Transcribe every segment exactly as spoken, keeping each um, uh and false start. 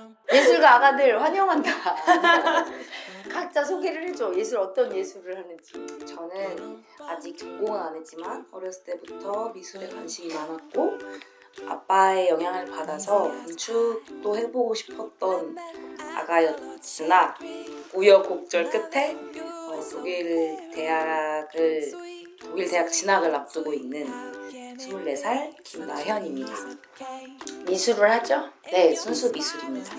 예술가 아가들 환영한다. 각자 소개를 해줘. 예술 어떤 예술을 하는지. 저는 아직 전공은 안 했지만 어렸을 때부터 미술에 관심이 많았고 아빠의 영향을 받아서 건축도 해보고 싶었던 아가였으나 우여곡절 끝에 어, 독일 대학을 독일 대학 진학을 앞두고 있는 스물네 살 김나현입니다. 미술을 하죠? 네, 순수 미술입니다.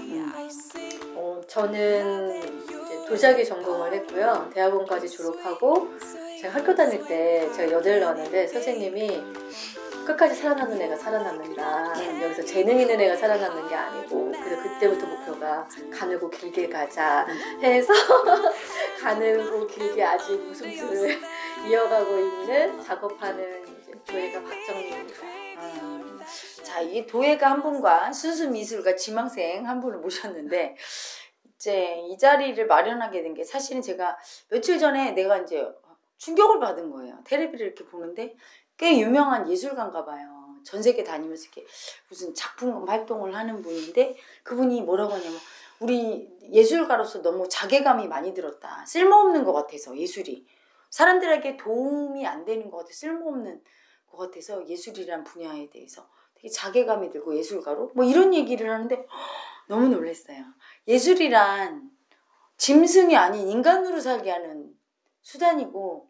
어, 저는 이제 도자기 전공을 했고요. 대학원까지 졸업하고 제가 학교 다닐 때 제가 여대를 나왔는데 선생님이 끝까지 살아남는 애가 살아남는다. 네. 여기서 재능 있는 애가 살아남는 게 아니고 그래서 그때부터 목표가 가늘고 길게 가자 해서 가늘고 길게 아직 웃음줄을 이어가고 있는 작업하는 이제 도예가 박정민입니다. 음, 자, 이 도예가 한 분과 순수 미술가 지망생 한 분을 모셨는데 이제 이 자리를 마련하게 된 게 사실은 제가 며칠 전에 내가 이제 충격을 받은 거예요. 텔레비를 이렇게 보는데 꽤 유명한 예술가인가 봐요. 전 세계 다니면서 이렇게 무슨 작품 활동을 하는 분인데 그분이 뭐라고 하냐면 우리 예술가로서 너무 자괴감이 많이 들었다. 쓸모없는 것 같아서 예술이. 사람들에게 도움이 안 되는 것 같아서 쓸모없는 것 같아서 예술이란 분야에 대해서 되게 자괴감이 들고 예술가로 뭐 이런 얘기를 하는데 허, 너무 놀랐어요. 예술이란 짐승이 아닌 인간으로 살게 하는 수단이고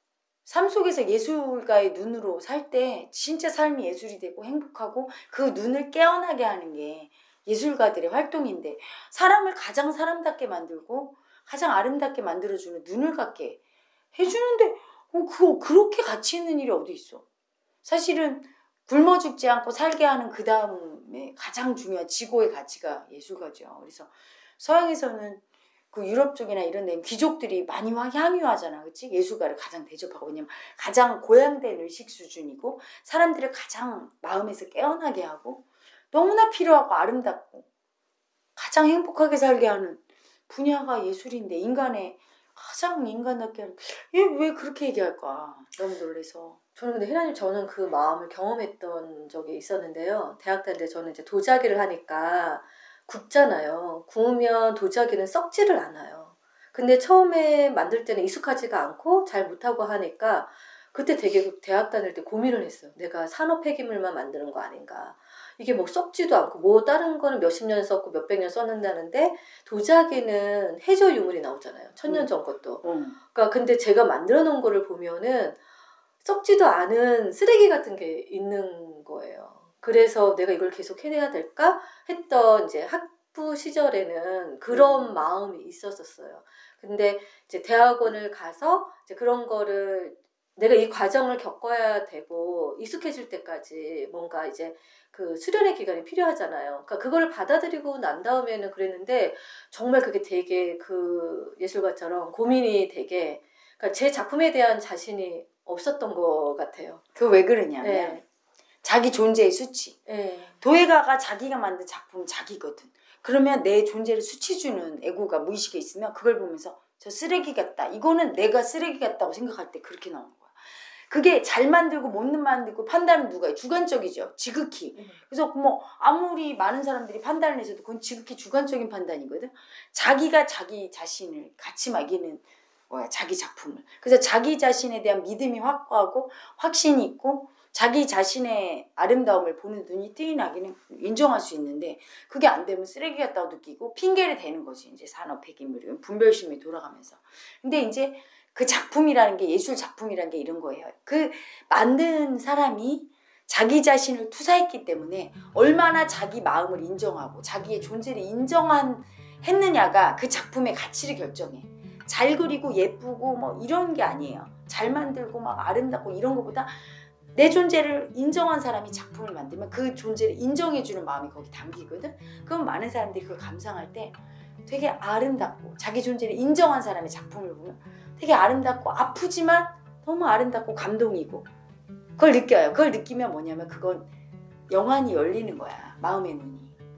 삶 속에서 예술가의 눈으로 살 때 진짜 삶이 예술이 되고 행복하고 그 눈을 깨어나게 하는 게 예술가들의 활동인데 사람을 가장 사람답게 만들고 가장 아름답게 만들어주는 눈을 갖게 해주는데 어, 그거 그렇게 가치 있는 일이 어디 있어. 사실은 굶어 죽지 않고 살게 하는 그 다음에 가장 중요한 지고의 가치가 예술가죠. 그래서 서양에서는 그 유럽 쪽이나 이런 데는 귀족들이 많이 향유하잖아. 그치? 예술가를 가장 대접하고. 왜냐면 가장 고양된 의식 수준이고 사람들을 가장 마음에서 깨어나게 하고 너무나 필요하고 아름답고 가장 행복하게 살게 하는 분야가 예술인데 인간의 가장 인간답게 하는 얘 왜 그렇게 얘기할까? 너무 놀라서. 저는 근데 혜라님 저는 그 마음을 경험했던 적이 있었는데요. 대학 다닐 때 저는 이제 도자기를 하니까 굽잖아요. 구우면 도자기는 썩지를 않아요. 근데 처음에 만들 때는 익숙하지가 않고 잘 못하고 하니까 그때 되게 대학 다닐 때 고민을 했어요. 내가 산업 폐기물만 만드는 거 아닌가. 이게 뭐 썩지도 않고 뭐 다른 거는 몇십 년 썼고 몇백 년 썼는다는데 도자기는 해저 유물이 나오잖아요. 천년 전 것도. 음. 그러니까 근데 제가 만들어 놓은 거를 보면은 썩지도 않은 쓰레기 같은 게 있는 거예요. 그래서 내가 이걸 계속 해내야 될까 했던 이제 학부 시절에는 그런 음. 마음이 있었었어요. 근데 이제 대학원을 가서 이제 그런 거를 내가 이 과정을 겪어야 되고 익숙해질 때까지 뭔가 이제 그 수련의 기간이 필요하잖아요. 그러니까 그걸 받아들이고 난 다음에는 그랬는데 정말 그게 되게 그 예술가처럼 고민이 되게 그러니까 제 작품에 대한 자신이 없었던 것 같아요. 그 왜 그러냐면 네. 자기 존재의 수치. 네. 도예가가 자기가 만든 작품은 자기거든. 그러면 내 존재를 수치주는 에고가 무의식에 있으면 그걸 보면서 저 쓰레기 같다. 이거는 내가 쓰레기 같다고 생각할 때 그렇게 나오는 거야. 그게 잘 만들고 못 만들고 판단은 누가 해? 주관적이죠. 지극히. 음. 그래서 뭐 아무리 많은 사람들이 판단을 해서도 그건 지극히 주관적인 판단이거든. 자기가 자기 자신을 가치 막이는 뭐야, 자기 작품을. 그래서 자기 자신에 대한 믿음이 확고하고 확신이 있고 자기 자신의 아름다움을 보는 눈이 띄어나기는 인정할 수 있는데 그게 안 되면 쓰레기 같다고 느끼고 핑계를 대는 거지. 이제 산업 폐기물, 분별심이 돌아가면서. 근데 이제 그 작품이라는 게 예술 작품이라는 게 이런 거예요. 그 만든 사람이 자기 자신을 투사했기 때문에 얼마나 자기 마음을 인정하고 자기의 존재를 인정한 했느냐가 그 작품의 가치를 결정해. 잘 그리고 예쁘고 뭐 이런 게 아니에요. 잘 만들고 막 아름답고 이런 것보다 내 존재를 인정한 사람이 작품을 만들면 그 존재를 인정해주는 마음이 거기 담기거든. 그럼 많은 사람들이 그걸 감상할 때 되게 아름답고 자기 존재를 인정한 사람의 작품을 보면 되게 아름답고 아프지만 너무 아름답고 감동이고 그걸 느껴요. 그걸 느끼면 뭐냐면 그건 영안이 열리는 거야. 마음의 눈이.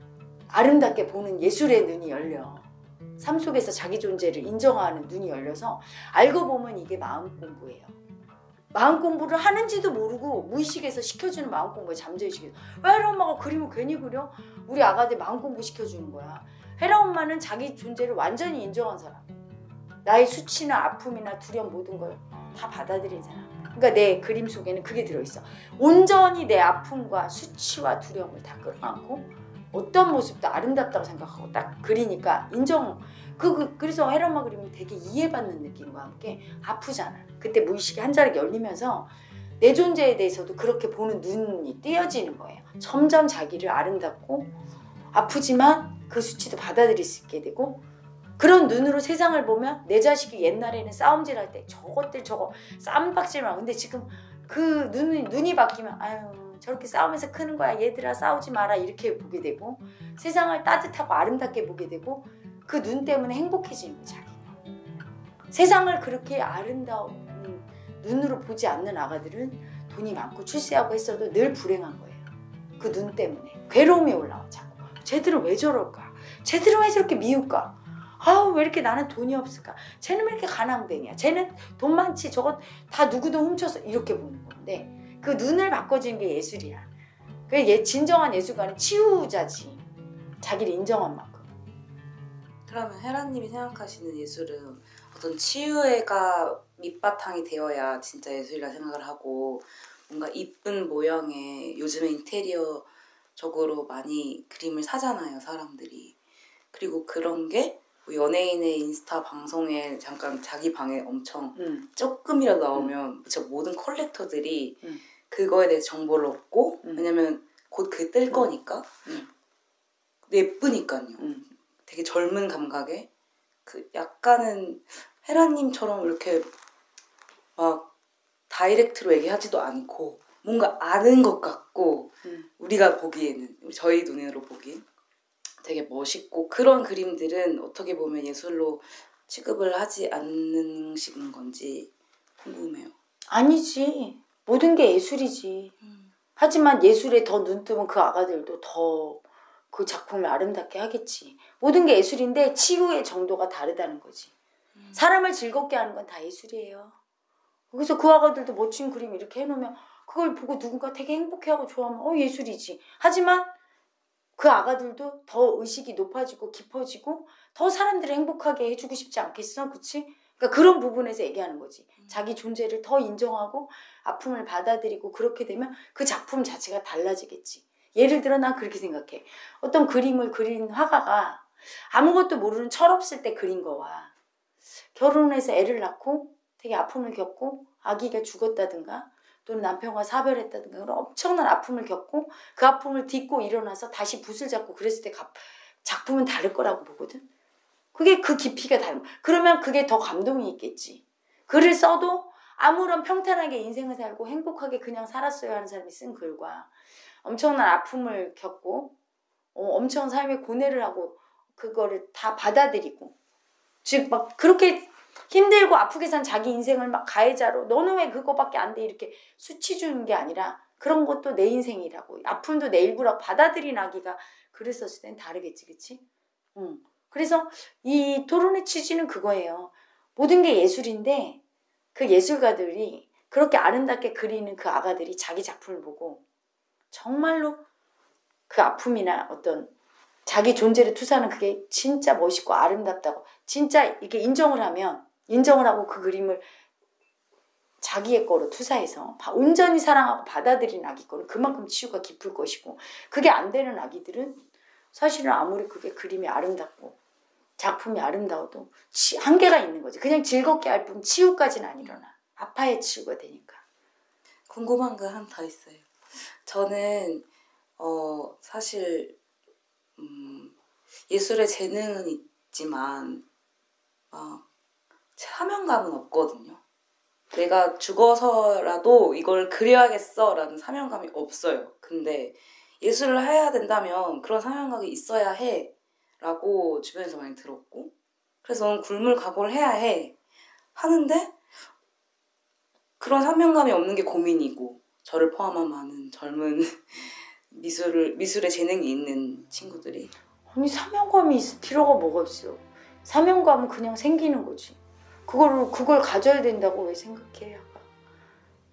아름답게 보는 예술의 눈이 열려. 삶 속에서 자기 존재를 인정하는 눈이 열려서 알고 보면 이게 마음 공부예요. 마음 공부를 하는지도 모르고 무의식에서 시켜주는 마음 공부에 잠재의식에서. 왜 혜라 엄마가 그림을 괜히 그려? 우리 아가들 마음 공부 시켜주는 거야. 혜라 엄마는 자기 존재를 완전히 인정한 사람. 나의 수치나 아픔이나 두려움 모든 걸 다 받아들인 사람. 그러니까 내 그림 속에는 그게 들어있어. 온전히 내 아픔과 수치와 두려움을 다 끌어안고 어떤 모습도 아름답다고 생각하고 딱 그리니까 인정. 그, 그 그래서 혜라 엄마 그림은 되게 이해받는 느낌과 함께 아프잖아. 그때 무의식이 한 자락 열리면서 내 존재에 대해서도 그렇게 보는 눈이 띄어지는 거예요. 점점 자기를 아름답고 아프지만 그 수치도 받아들일 수 있게 되고, 그런 눈으로 세상을 보면 내 자식이 옛날에는 싸움질 할 때 저것들 저거 쌈박질만, 근데 지금 그 눈이, 눈이 바뀌면 아유 저렇게 싸우면서 크는 거야 얘들아 싸우지 마라 이렇게 보게 되고, 세상을 따뜻하고 아름답게 보게 되고, 그 눈 때문에 행복해지는 거야 자기가. 세상을 그렇게 아름다운 눈으로 보지 않는 아가들은 돈이 많고 출세하고 했어도 늘 불행한 거예요. 그 눈 때문에 괴로움이 올라와 자꾸. 쟤들은 왜 저럴까? 쟤들은 왜 저렇게 미울까? 아우 왜 이렇게 나는 돈이 없을까? 쟤는 왜 이렇게 가난뱅이야? 쟤는 돈 많지? 저거 다 누구도 훔쳐서 이렇게 보는 건데, 그 눈을 바꿔주는 게 예술이야. 그 진정한 예술가는 치유자지. 자기를 인정한 만큼. 그러면 혜라님이 생각하시는 예술은 어떤 치유가 밑바탕이 되어야 진짜 예술이라 생각을 하고, 뭔가 이쁜 모형의 요즘에 인테리어적으로 많이 그림을 사잖아요 사람들이. 그리고 그런 게 연예인의 인스타 방송에 잠깐 자기 방에 엄청 음. 조금이라도 나오면 진짜 모든 컬렉터들이 음. 그거에 대해서 정보를 얻고, 음. 왜냐면 곧 그 뜰 거니까. 음. 예쁘니까요. 음. 되게 젊은 감각에 그 약간은 혜라님처럼 이렇게 막 다이렉트로 얘기하지도 않고 뭔가 아는 것 같고, 음. 우리가 보기에는, 저희 눈으로 보기엔 되게 멋있고, 그런 그림들은 어떻게 보면 예술로 취급을 하지 않는 식인 건지 궁금해요. 아니지. 모든 게 예술이지. 음. 하지만 예술에 더 눈뜨면 그 아가들도 더 그 작품을 아름답게 하겠지. 모든 게 예술인데 치유의 정도가 다르다는 거지. 음. 사람을 즐겁게 하는 건 다 예술이에요. 그래서 그 아가들도 멋진 그림 이렇게 해놓으면 그걸 보고 누군가 되게 행복해하고 좋아하면 어 예술이지. 하지만 그 아가들도 더 의식이 높아지고 깊어지고 더 사람들을 행복하게 해주고 싶지 않겠어? 그치? 그러니까 그런 부분에서 얘기하는 거지. 자기 존재를 더 인정하고 아픔을 받아들이고, 그렇게 되면 그 작품 자체가 달라지겠지. 예를 들어 난 그렇게 생각해. 어떤 그림을 그린 화가가 아무것도 모르는 철없을 때 그린 거와 결혼해서 애를 낳고 되게 아픔을 겪고 아기가 죽었다든가 또는 남편과 사별했다든가 그런 엄청난 아픔을 겪고 그 아픔을 딛고 일어나서 다시 붓을 잡고 그랬을 때 작품은 다를 거라고 보거든. 그게 그 깊이가 다른 거야. 그러면 그게 더 감동이 있겠지. 글을 써도 아무런 평탄하게 인생을 살고 행복하게 그냥 살았어야 하는 사람이 쓴 글과 엄청난 아픔을 겪고 어, 엄청난 삶의 고뇌를 하고 그거를 다 받아들이고, 즉 막 그렇게 힘들고 아프게 산 자기 인생을 막 가해자로 너는 왜 그거밖에 안 돼 이렇게 수치 주는 게 아니라, 그런 것도 내 인생이라고, 아픔도 내 일부라고 받아들인 아기가 글을 썼을 땐 다르겠지. 그치? 응. 그래서 이 토론의 취지는 그거예요. 모든 게 예술인데 그 예술가들이 그렇게 아름답게 그리는 그 아가들이 자기 작품을 보고 정말로 그 아픔이나 어떤 자기 존재를 투사하는 그게 진짜 멋있고 아름답다고 진짜 이렇게 인정을 하면, 인정을 하고 그 그림을 자기의 거로 투사해서 온전히 사랑하고 받아들인 아기 거는 그만큼 치유가 깊을 것이고, 그게 안 되는 아기들은 사실은 아무리 그게 그림이 아름답고 작품이 아름다워도 한계가 있는 거지. 그냥 즐겁게 할 뿐 치유까지는 안 일어나. 아파야 치유가 되니까. 궁금한 거 하나 더 있어요. 저는 어 사실 음, 예술에 재능은 있지만 막 사명감은 없거든요. 내가 죽어서라도 이걸 그려야겠어 라는 사명감이 없어요. 근데 예술을 해야 된다면 그런 사명감이 있어야 해 라고 주변에서 많이 들었고, 그래서 넌 굶을 각오를 해야 해 하는데 그런 사명감이 없는 게 고민이고, 저를 포함한 많은 젊은 미술을, 미술에 재능이 있는 친구들이. 아니 사명감이 있을 필요가 뭐가 있어. 사명감은 그냥 생기는 거지. 그걸, 그걸 가져야 된다고 왜 생각해.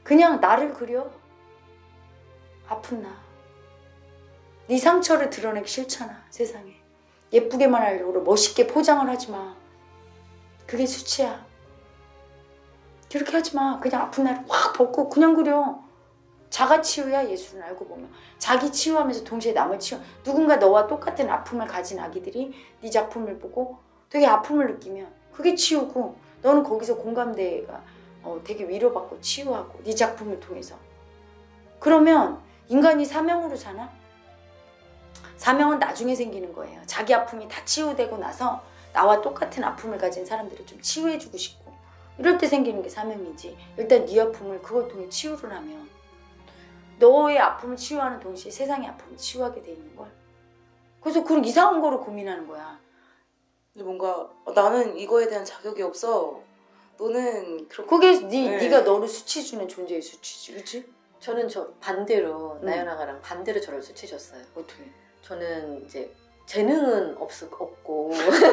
그냥 나를 그려. 아픈 나. 네 상처를 드러내기 싫잖아, 세상에. 예쁘게만 하려고 멋있게 포장을 하지 마. 그게 수치야. 그렇게 하지 마. 그냥 아픈 나를 확 벗고 그냥 그려. 자가 치유야, 예술은 알고 보면. 자기 치유하면서 동시에 남을 치유. 누군가 너와 똑같은 아픔을 가진 아기들이 네 작품을 보고 되게 아픔을 느끼면 그게 치유고, 너는 거기서 공감대가 어, 되게 위로받고 치유하고, 네 작품을 통해서. 그러면 인간이 사명으로 사나? 사명은 나중에 생기는 거예요. 자기 아픔이 다 치유되고 나서 나와 똑같은 아픔을 가진 사람들을 좀 치유해주고 싶고, 이럴 때 생기는 게 사명이지. 일단 네 아픔을 그걸 통해 치유를 하면 너의 아픔을 치유하는 동시에 세상의 아픔을 치유하게 돼 있는 걸. 그래서 그런 이상한 거를 고민하는 거야. 근데 뭔가 어, 나는 이거에 대한 자격이 없어. 너는 그렇게 그게 네, 네. 네가 너를 수치 주는 존재의 수치지, 그렇지? 저는 저 반대로 음. 나연아가랑 반대로 저를 수치줬어요. 어떻게? 저는 이제 재능은 없, 없고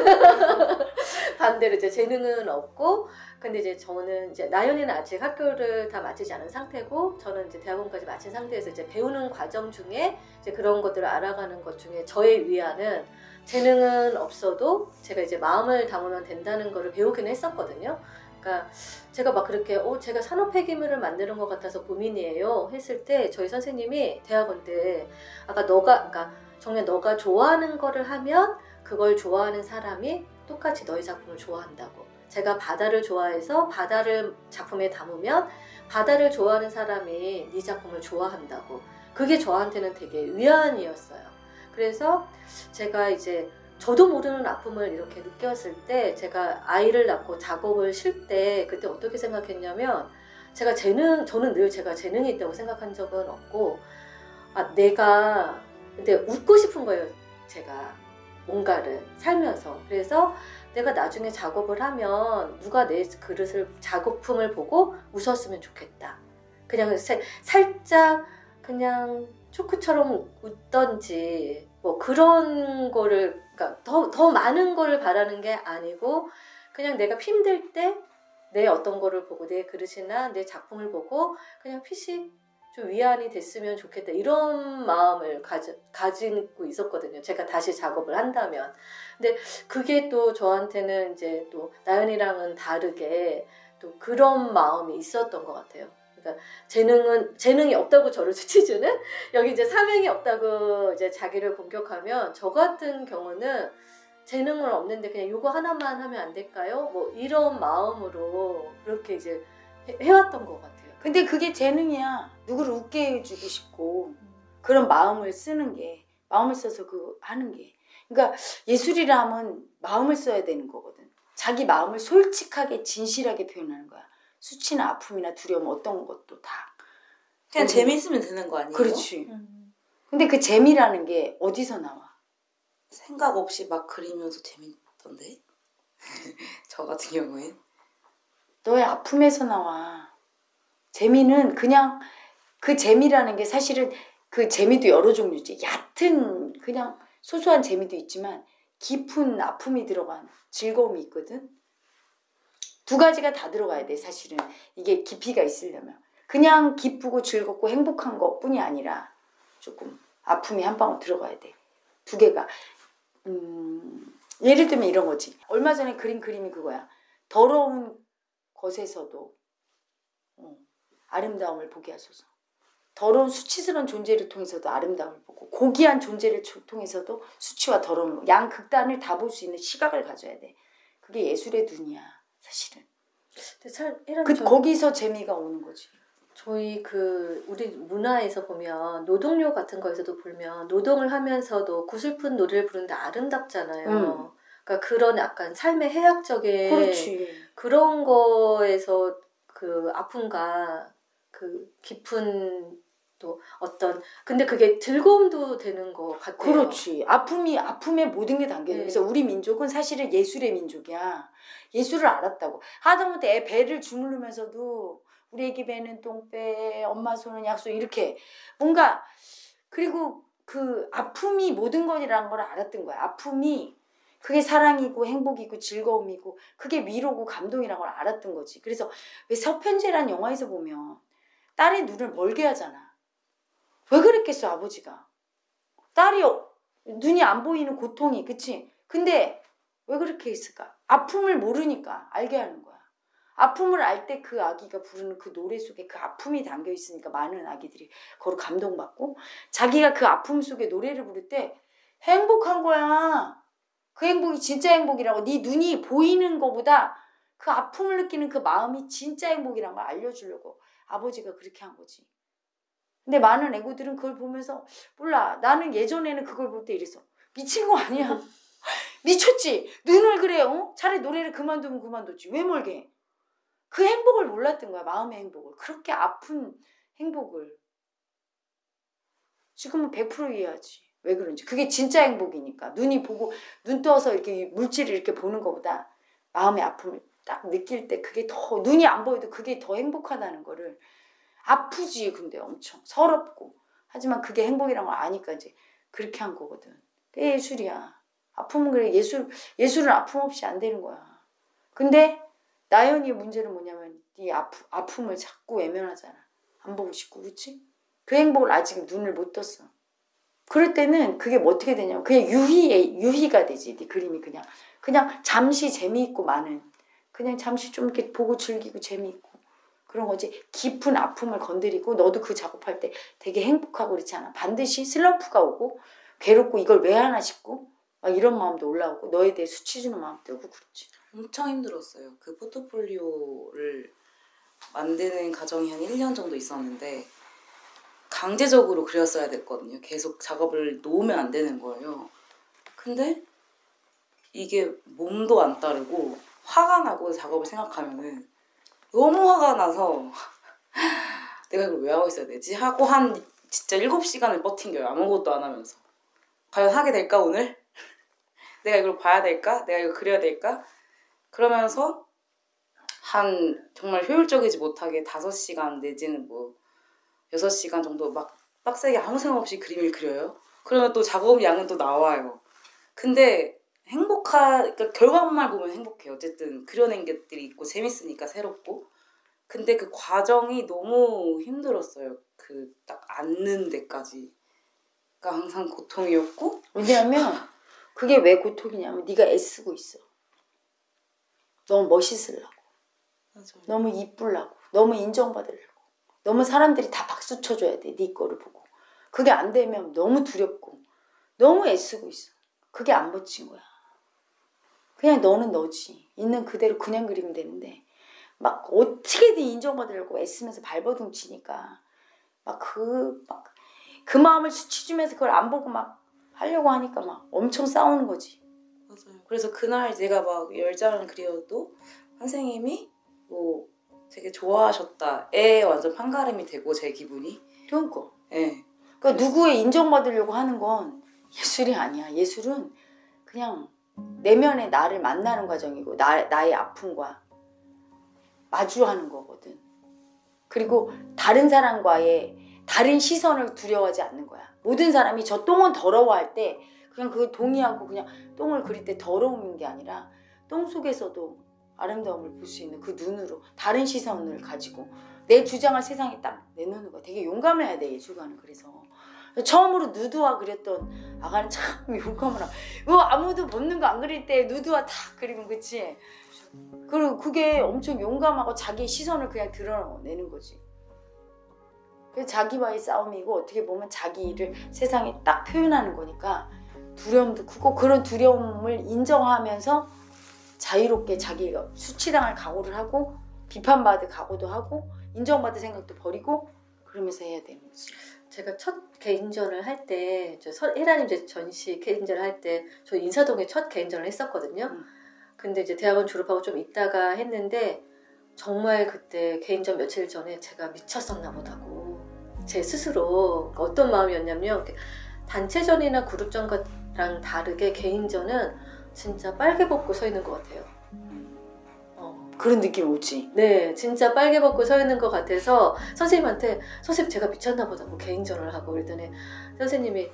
반대로 이제 재능은 없고, 근데 이제 저는 이제 나연이는 아직 학교를 다 마치지 않은 상태고, 저는 이제 대학원까지 마친 상태에서 이제 배우는 과정 중에 이제 그런 것들을 알아가는 것 중에 저의 위안은, 재능은 없어도 제가 이제 마음을 담으면 된다는 거를 배우긴 했었거든요. 그러니까 제가 막 그렇게 어 제가 산업 폐기물을 만드는 것 같아서 고민이에요 했을 때, 저희 선생님이 대학원 때 아까 너가 그러니까 정말 너가 좋아하는 거를 하면 그걸 좋아하는 사람이 똑같이 너의 작품을 좋아한다고. 제가 바다를 좋아해서 바다를 작품에 담으면 바다를 좋아하는 사람이 네 작품을 좋아한다고. 그게 저한테는 되게 위안이었어요. 그래서 제가 이제 저도 모르는 아픔을 이렇게 느꼈을 때, 제가 아이를 낳고 작업을 쉴 때 그때 어떻게 생각했냐면, 제가 재능, 저는 늘 제가 재능이 있다고 생각한 적은 없고, 아 내가 근데 웃고 싶은 거예요. 제가 뭔가를 살면서. 그래서 내가 나중에 작업을 하면 누가 내 그릇을, 작업품을 보고 웃었으면 좋겠다. 그냥 세, 살짝 그냥 초크처럼 웃던지 뭐 그런 거를, 그러니까 더, 더 많은 거를 바라는 게 아니고, 그냥 내가 힘들 때 내 어떤 거를 보고, 내 그릇이나 내 작품을 보고 그냥 피식 좀 위안이 됐으면 좋겠다, 이런 마음을 가지, 가지고 있었거든요. 제가 다시 작업을 한다면. 근데 그게 또 저한테는 이제 또 나연이랑은 다르게 또 그런 마음이 있었던 것 같아요. 그러니까 재능은, 재능이 없다고 저를 수치주는, 여기 이제 사명이 없다고 이제 자기를 공격하면, 저 같은 경우는 재능은 없는데 그냥 요거 하나만 하면 안 될까요? 뭐 이런 마음으로 그렇게 이제 해, 해왔던 것 같아요. 근데 그게 재능이야. 누구를 웃게 해주고 싶고, 그런 마음을 쓰는 게, 마음을 써서 그 하는 게. 그러니까 예술이라 하면 마음을 써야 되는 거거든. 자기 마음을 솔직하게 진실하게 표현하는 거야. 수치나 아픔이나 두려움 어떤 것도 다. 그냥 재밌으면 되는 거 아니에요? 그렇지. 음. 근데 그 재미라는 게 어디서 나와? 생각 없이 막 그리면서 재밌던데? 저 같은 경우엔. 너의 아픔에서 나와. 재미는 그냥, 그 재미라는 게 사실은 그 재미도 여러 종류지. 얕은 그냥 소소한 재미도 있지만 깊은 아픔이 들어간 즐거움이 있거든. 두 가지가 다 들어가야 돼, 사실은. 이게 깊이가 있으려면. 그냥 기쁘고 즐겁고 행복한 것뿐이 아니라 조금 아픔이 한 방울 들어가야 돼. 두 개가. 음, 예를 들면 이런 거지. 얼마 전에 그린 그림이 그거야. 더러운 것에서도 어, 아름다움을 보게 하소서. 더러운 수치스러운 존재를 통해서도 아름다움을 보고, 고귀한 존재를 통해서도 수치와 더러움, 양 극단을 다 볼 수 있는 시각을 가져야 돼. 그게 예술의 눈이야, 사실은. 근데 잘 이런 그 저, 거기서 재미가 오는 거지. 저희 그 우리 문화에서 보면 노동요 같은 거에서도 보면 노동을 하면서도 구슬픈 노래를 부르는데 아름답잖아요. 음. 그러니까 그런 약간 삶의 해학적인 그렇지. 그런 거에서 그 아픔과 그 깊은 또 어떤, 근데 그게 즐거움도 되는 것 같아요. 그렇지. 아픔이, 아픔에 모든 게 담겨요. 네. 그래서 우리 민족은 사실은 예술의 민족이야. 예술을 알았다고. 하다못해 애 배를 주무르면서도 우리 애기 배는 똥배, 엄마 손은 약손, 이렇게 뭔가, 그리고 그 아픔이 모든 것이라는 걸 알았던 거야. 아픔이 그게 사랑이고 행복이고 즐거움이고 그게 위로고 감동이라는 걸 알았던 거지. 그래서 왜 서편제라는 영화에서 보면 딸의 눈을 멀게 하잖아. 왜 그랬겠어 아버지가. 딸이 눈이 안 보이는 고통이 그치? 근데 왜 그렇게 했을까? 아픔을 모르니까 알게 하는 거야. 아픔을 알 때 그 아기가 부르는 그 노래 속에 그 아픔이 담겨 있으니까 많은 아기들이 그걸 감동받고 자기가 그 아픔 속에 노래를 부를 때 행복한 거야. 그 행복이 진짜 행복이라고. 네 눈이 보이는 것보다 그 아픔을 느끼는 그 마음이 진짜 행복이란 걸 알려주려고 아버지가 그렇게 한 거지. 근데 많은 애고들은 그걸 보면서 몰라. 나는 예전에는 그걸 볼 때 이랬어. 미친 거 아니야? 미쳤지? 눈을 그래. 어? 차라리 노래를 그만두면 그만뒀지. 왜 멀게 해? 그 행복을 몰랐던 거야. 마음의 행복을. 그렇게 아픈 행복을. 지금은 백 퍼센트 이해하지. 왜 그런지. 그게 진짜 행복이니까. 눈이 보고 눈 떠서 이렇게 물질을 이렇게 보는 것보다 마음의 아픔을 딱 느낄 때 그게 더 눈이 안 보여도 그게 더 행복하다는 거를 아프지. 근데 엄청 서럽고. 하지만 그게 행복이란 걸 아니까 이제 그렇게 한 거거든. 그게 예술이야. 아픔은 그래. 예술, 예술은 아픔 없이 안 되는 거야. 근데 나연이의 문제는 뭐냐면 네 아프, 아픔을 자꾸 외면하잖아. 안 보고 싶고 그치? 그 행복을 아직 눈을 못 떴어. 그럴 때는 그게 뭐 어떻게 되냐면 그냥 유희의 유희가 되지. 네 그림이 그냥 그냥 잠시 재미있고 많은 그냥 잠시 좀 이렇게 보고 즐기고 재미있고 그런 거지. 깊은 아픔을 건드리고 너도 그 작업할 때 되게 행복하고 그렇지 않아? 반드시 슬럼프가 오고 괴롭고 이걸 왜 하나 싶고 막 이런 마음도 올라오고 너에 대해 수치 주는 마음 뜨고 그렇지. 엄청 힘들었어요. 그 포트폴리오를 만드는 과정이 한 일 년 정도 있었는데 강제적으로 그렸어야 됐거든요. 계속 작업을 놓으면 안 되는 거예요. 근데 이게 몸도 안 따르고 화가 나고 작업을 생각하면은 너무 화가 나서 내가 이걸 왜 하고 있어야 되지? 하고 한 진짜 일곱 시간을 버틴겨요. 아무것도 안 하면서. 과연 하게 될까 오늘? 내가 이걸 봐야 될까? 내가 이걸 그려야 될까? 그러면서 한 정말 효율적이지 못하게 다섯 시간 내지는 뭐 여섯 시간 정도 막 빡세게 아무 생각 없이 그림을 그려요. 그러면 또 작업 양은 또 나와요. 근데 행복하, 그러니까 결과만 보면 행복해요. 어쨌든 그려낸 것들이 있고 재밌으니까 새롭고. 근데 그 과정이 너무 힘들었어요. 그 딱 앉는 데까지가 항상 고통이었고. 왜냐하면 그게 왜 고통이냐면 네가 애쓰고 있어. 너무 멋있으려고. 맞아요. 너무 이쁘려고. 너무 인정받으려고. 너무 사람들이 다 박수 쳐줘야 돼. 네 거를 보고. 그게 안 되면 너무 두렵고 너무 애쓰고 있어. 그게 안 멋진 거야. 그냥 너는 너지. 있는 그대로 그냥 그리면 되는데 막 어떻게든 인정받으려고 애쓰면서 발버둥 치니까 막 그 막 그 마음을 수치 주면서 그걸 안 보고 막 하려고 하니까 막 엄청 싸우는 거지. 맞아요. 그래서 그날 제가 막 열 장을 그려도 선생님이 뭐 되게 좋아하셨다에 완전 판가름이 되고 제 기분이. 그러니까. 네. 그러니까 누구의 인정받으려고 하는 건 예술이 아니야. 예술은 그냥 내면의 나를 만나는 과정이고 나, 나의 아픔과 마주하는 거거든. 그리고 다른 사람과의 다른 시선을 두려워하지 않는 거야. 모든 사람이 저 똥은 더러워할 때 그냥 그걸 동의하고 그냥 똥을 그릴 때 더러운 게 아니라 똥 속에서도 아름다움을 볼 수 있는 그 눈으로 다른 시선을 가지고 내 주장을 세상에 딱 내놓는 거야. 되게 용감해야 돼 예술가는. 그래서 처음으로 누드화 그렸던 아가는 참 용감을 하고 뭐 아무도 없는 거 안 그릴 때 누드화 탁 그리면 그치? 그리고 그게 엄청 용감하고 자기의 시선을 그냥 드러내는 거지. 그래서 자기와의 싸움이고 어떻게 보면 자기를 세상에 딱 표현하는 거니까 두려움도 크고 그런 두려움을 인정하면서 자유롭게 자기가 수치당할 각오를 하고 비판받을 각오도 하고 인정받을 생각도 버리고 그러면서 해야 되는 거지. 제가 첫 개인전을 할 때, 저 혜라님 전시 개인전을 할 때 저 인사동에 첫 개인전을 했었거든요. 음. 근데 이제 대학원 졸업하고 좀 있다가 했는데 정말 그때 개인전 며칠 전에 제가 미쳤었나 보다고 제 스스로 어떤 마음이었냐면 단체전이나 그룹전랑 다르게 개인전은 진짜 빨개 벗고 서 있는 것 같아요. 어. 그런 느낌 오지? 네, 진짜 빨개 벗고 서 있는 것 같아서 선생님한테 선생님 제가 미쳤나 보다고 개인전을 하고 그랬더니 선생님이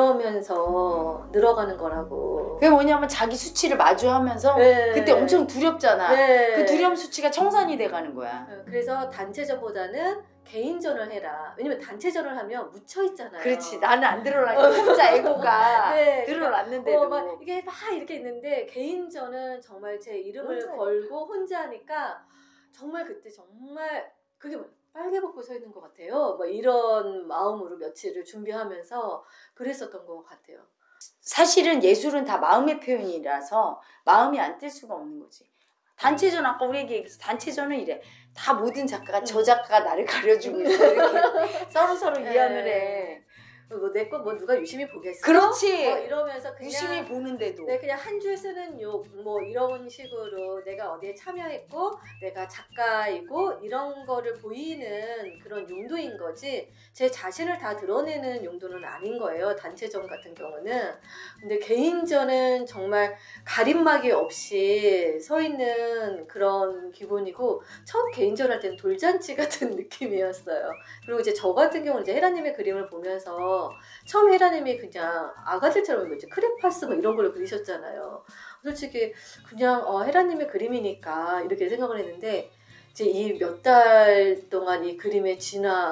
그러면서 늘어가는 거라고. 그게 뭐냐면 자기 수치를 마주하면서 네. 그때 엄청 두렵잖아. 네. 그 두려움 수치가 청산이 돼가는 거야. 그래서 단체전보다는 개인전을 해라. 왜냐면 단체전을 하면 묻혀 있잖아요. 그렇지. 나는 안 들어라니까 혼자 에고가 네, 들어놨는데도. 어, 막 이게 막 이렇게 있는데 개인전은 정말 제 이름을 혼자 걸고 혼자 하니까 정말 그때 정말 그게 뭐 빨개 벗고 서 있는 것 같아요. 뭐 이런 마음으로 며칠을 준비하면서 그랬었던 것 같아요. 사실은 예술은 다 마음의 표현이라서 마음이 안 뜰 수가 없는 거지. 단체전 아까 우리 얘기했지. 단체전은 이래. 다 모든 작가가 저 작가가 나를 가려주고 있어. 이렇게 서로 서로 위안을 해. 뭐 내 거 뭐 누가 유심히 보겠어? 그렇지. 뭐 이러면서 그냥 유심히 보는데도. 네, 그냥 한 줄 쓰는 욕 뭐 이런 식으로 내가 어디에 참여했고 내가 작가이고 이런 거를 보이는 그런 용도인 거지 제 자신을 다 드러내는 용도는 아닌 거예요. 단체전 같은 경우는. 근데 개인전은 정말 가림막이 없이 서 있는 그런 기분이고 첫 개인전 할 때는 돌잔치 같은 느낌이었어요. 그리고 이제 저 같은 경우는 이제 헤라님의 그림을 보면서 처음 헤라님이 그냥 아가들처럼 이제 크레파스 뭐 이런 걸로 그리셨잖아요. 솔직히 그냥 어, 헤라님의 그림이니까 이렇게 생각을 했는데 이제 이 몇 달 동안 이 그림의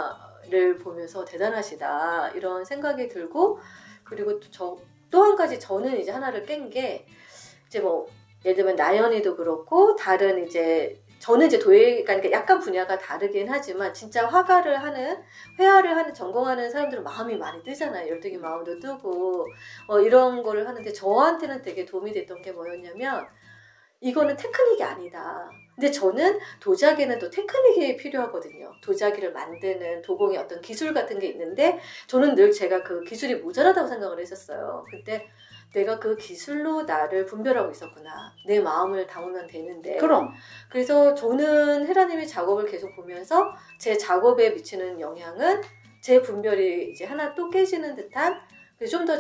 진화를 보면서 대단하시다 이런 생각이 들고 그리고 또 저 또 한 가지 저는 이제 하나를 깬 게 이제 뭐 예를 들면 나연이도 그렇고 다른 이제 저는 이제 도예가 그러니까 약간 분야가 다르긴 하지만 진짜 화가를 하는 회화를 하는 전공하는 사람들은 마음이 많이 뜨잖아요. 열등의 마음도 뜨고 어, 이런 거를 하는데 저한테는 되게 도움이 됐던 게 뭐였냐면 이거는 테크닉이 아니다. 근데 저는 도자기는 또 테크닉이 필요하거든요. 도자기를 만드는 도공의 어떤 기술 같은 게 있는데 저는 늘 제가 그 기술이 모자라다고 생각을 했었어요. 그때 내가 그 기술로 나를 분별하고 있었구나. 내 마음을 담으면 되는데. 그럼. 그래서 저는 헤라님의 작업을 계속 보면서 제 작업에 미치는 영향은 제 분별이 이제 하나 또 깨지는 듯한 좀 더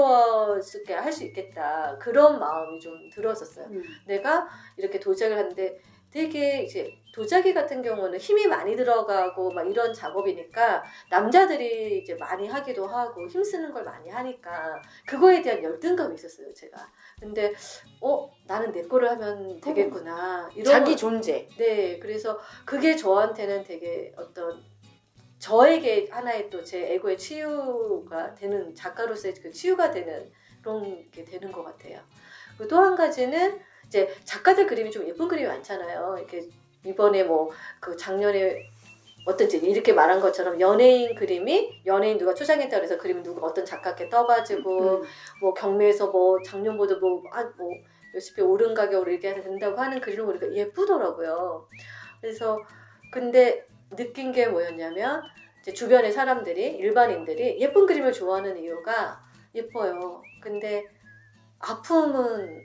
자유로웠게 할 수 있겠다. 그런 마음이 좀 들었었어요. 음. 내가 이렇게 도자기를 하는데 되게 이제 도자기 같은 경우는 힘이 많이 들어가고 막 이런 작업이니까 남자들이 이제 많이 하기도 하고 힘쓰는 걸 많이 하니까 그거에 대한 열등감이 있었어요, 제가. 근데 어 나는 내 거를 하면 되겠구나. 이런 자기 거- 존재. 네, 그래서 그게 저한테는 되게 어떤 저에게 하나의 또 제 에고의 치유가 되는 작가로서의 그 치유가 되는 그런 게 되는 것 같아요. 그리고 또 한 가지는 이제 작가들 그림이 좀 예쁜 그림이 많잖아요. 이렇게 이번에 뭐 그 작년에 어떤지 이렇게 말한 것처럼 연예인 그림이 연예인 누가 초장했다 그래서 그림이 누가 어떤 작가께 떠가지고 음. 뭐 경매에서 뭐 작년보다 뭐, 아, 뭐 몇십 배 오른 가격으로 이렇게 된다고 하는 그림을 보니까 예쁘더라고요. 그래서 근데 느낀 게 뭐였냐면 이제 주변의 사람들이 일반인들이 예쁜 그림을 좋아하는 이유가 예뻐요. 근데 아픔은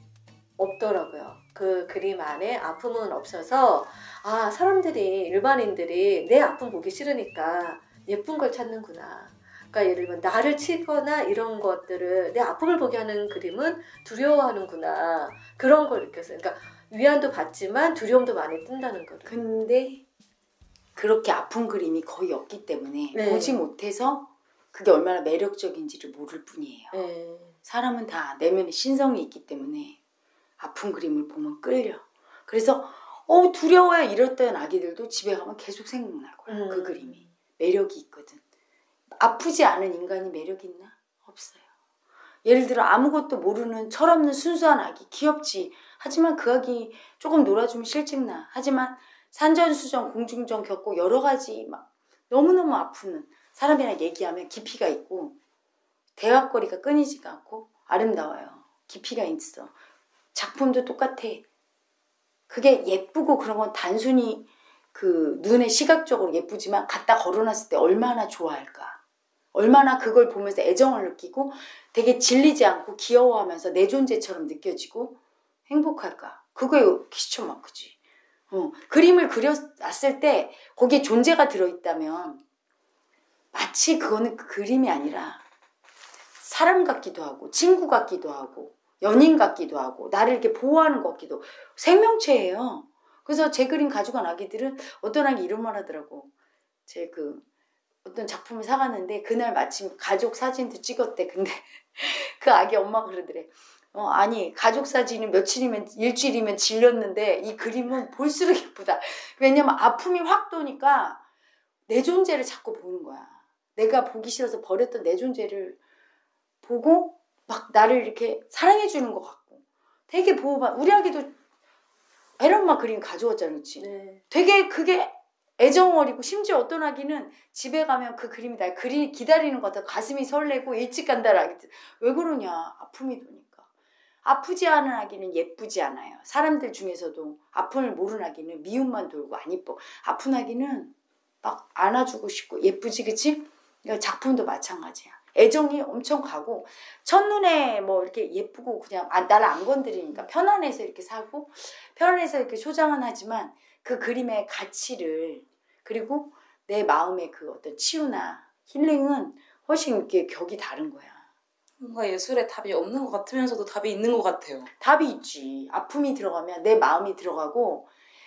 없더라고요. 그 그림 안에 아픔은 없어서 아 사람들이 일반인들이 내 아픔 보기 싫으니까 예쁜 걸 찾는구나. 그러니까 예를 들면 나를 치거나 이런 것들을 내 아픔을 보게 하는 그림은 두려워하는구나. 그런 걸 느꼈어요. 그러니까 위안도 받지만 두려움도 많이 뜬다는 거를. 근데 그렇게 아픈 그림이 거의 없기 때문에 네. 보지 못해서 그게 얼마나 매력적인지를 모를 뿐이에요. 네. 사람은 다 내면에 신성이 있기 때문에 아픈 그림을 보면 끌려. 그래서 어 두려워요 이랬던 아기들도 집에 가면 계속 생각날 거야. 음. 그 그림이. 매력이 있거든. 아프지 않은 인간이 매력 있나? 없어요. 예를 들어 아무것도 모르는 철없는 순수한 아기 귀엽지. 하지만 그 아기 조금 놀아주면 실증나. 하지만 산전수전 공중전 겪고 여러 가지 막 너무너무 아프는 사람이랑 얘기하면 깊이가 있고 대화거리가 끊이지가 않고 아름다워요. 깊이가 있어. 작품도 똑같아. 그게 예쁘고 그런 건 단순히 그 눈에 시각적으로 예쁘지만 갖다 걸어놨을 때 얼마나 좋아할까. 얼마나 그걸 보면서 애정을 느끼고 되게 질리지 않고 귀여워하면서 내 존재처럼 느껴지고 행복할까. 그거에 키스초 마크지. 어, 그림을 그려놨을 때 거기에 존재가 들어있다면 마치 그거는 그 그림이 아니라 사람 같기도 하고 친구 같기도 하고 연인 같기도 하고 나를 이렇게 보호하는 것 같기도 하고 생명체예요. 그래서 제 그림 가져간 아기들은 어떤 아기 이런 말 하더라고. 제 그 어떤 작품을 사갔는데 그날 마침 가족 사진도 찍었대. 근데 그 아기 엄마가 그러더래. 어, 아니 가족 사진은 며칠이면 일주일이면 질렸는데 이 그림은 볼수록 예쁘다. 왜냐면 아픔이 확 도니까 내 존재를 자꾸 보는 거야. 내가 보기 싫어서 버렸던 내 존재를 보고 막 나를 이렇게 사랑해 주는 것 같고 되게 보호받 우리 아기도 애엄마 그림 가져왔잖아. 그치? 네. 되게 그게 애정어리고 심지어 어떤 아기는 집에 가면 그 그림이 날 그리 기다리는 것 같아. 가슴이 설레고 일찍 간다는 아기들. 왜 그러냐. 아픔이 도니까. 아프지 않은 아기는 예쁘지 않아요. 사람들 중에서도 아픔을 모르는 아기는 미움만 돌고 안 예뻐. 아픈 아기는 막 안아주고 싶고 예쁘지 그치? 작품도 마찬가지야. 애정이 엄청 가고 첫눈에 뭐 이렇게 예쁘고 그냥 아, 나를 안 건드리니까 편안해서 이렇게 사고 편안해서 이렇게 소장은 하지만 그 그림의 가치를 그리고 내 마음의 그 어떤 치유나 힐링은 훨씬 이렇게 격이 다른 거야. 뭔가 예술에 답이 없는 것 같으면서도 답이 있는 것 같아요. 답이 있지. 아픔이 들어가면 내 마음이 들어가고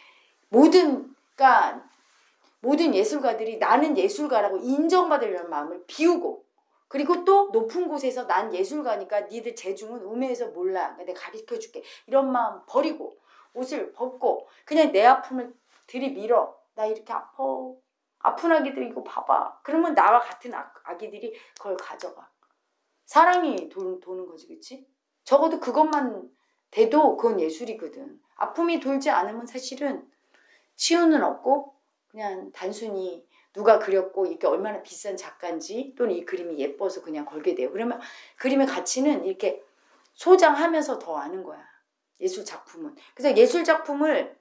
모든 그러니까 모든 예술가들이 나는 예술가라고 인정받으려는 마음을 비우고 그리고 또 높은 곳에서 난 예술가니까 니들 재중은 우매해서 몰라. 내가 가르쳐줄게. 이런 마음 버리고 옷을 벗고 그냥 내 아픔을 들이밀어. 나 이렇게 아파. 아픈 아기들 이거 봐봐. 그러면 나와 같은 아, 아기들이 그걸 가져가. 사랑이 도, 도는 거지 그치? 적어도 그것만 돼도 그건 예술이거든. 아픔이 돌지 않으면 사실은 치유는 없고 그냥 단순히 누가 그렸고 이게 얼마나 비싼 작가인지 또는 이 그림이 예뻐서 그냥 걸게 돼요. 그러면 그림의 가치는 이렇게 소장하면서 더 아는 거야. 예술 작품은. 그래서 예술 작품을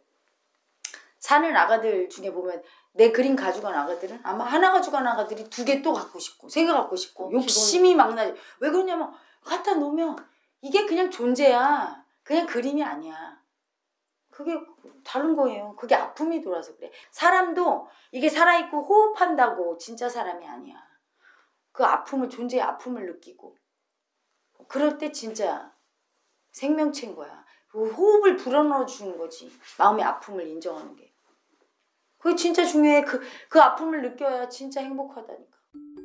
사는 아가들 중에 보면 내 그림 가져간 아가들은 아마 하나 가져간 아가들이 두 개 또 갖고 싶고 세 개 갖고 싶고 욕심이 막 나지. 왜 그러냐면 갖다 놓으면 이게 그냥 존재야. 그냥 그림이 아니야. 그게 다른 거예요. 그게 아픔이 돌아서 그래. 사람도 이게 살아있고 호흡한다고 진짜 사람이 아니야. 그 아픔을 존재의 아픔을 느끼고 그럴 때 진짜 생명체인 거야. 그 호흡을 불어넣어 주는 거지. 마음의 아픔을 인정하는 게. 그게 진짜 중요해. 그, 그 아픔을 느껴야 진짜 행복하다니까.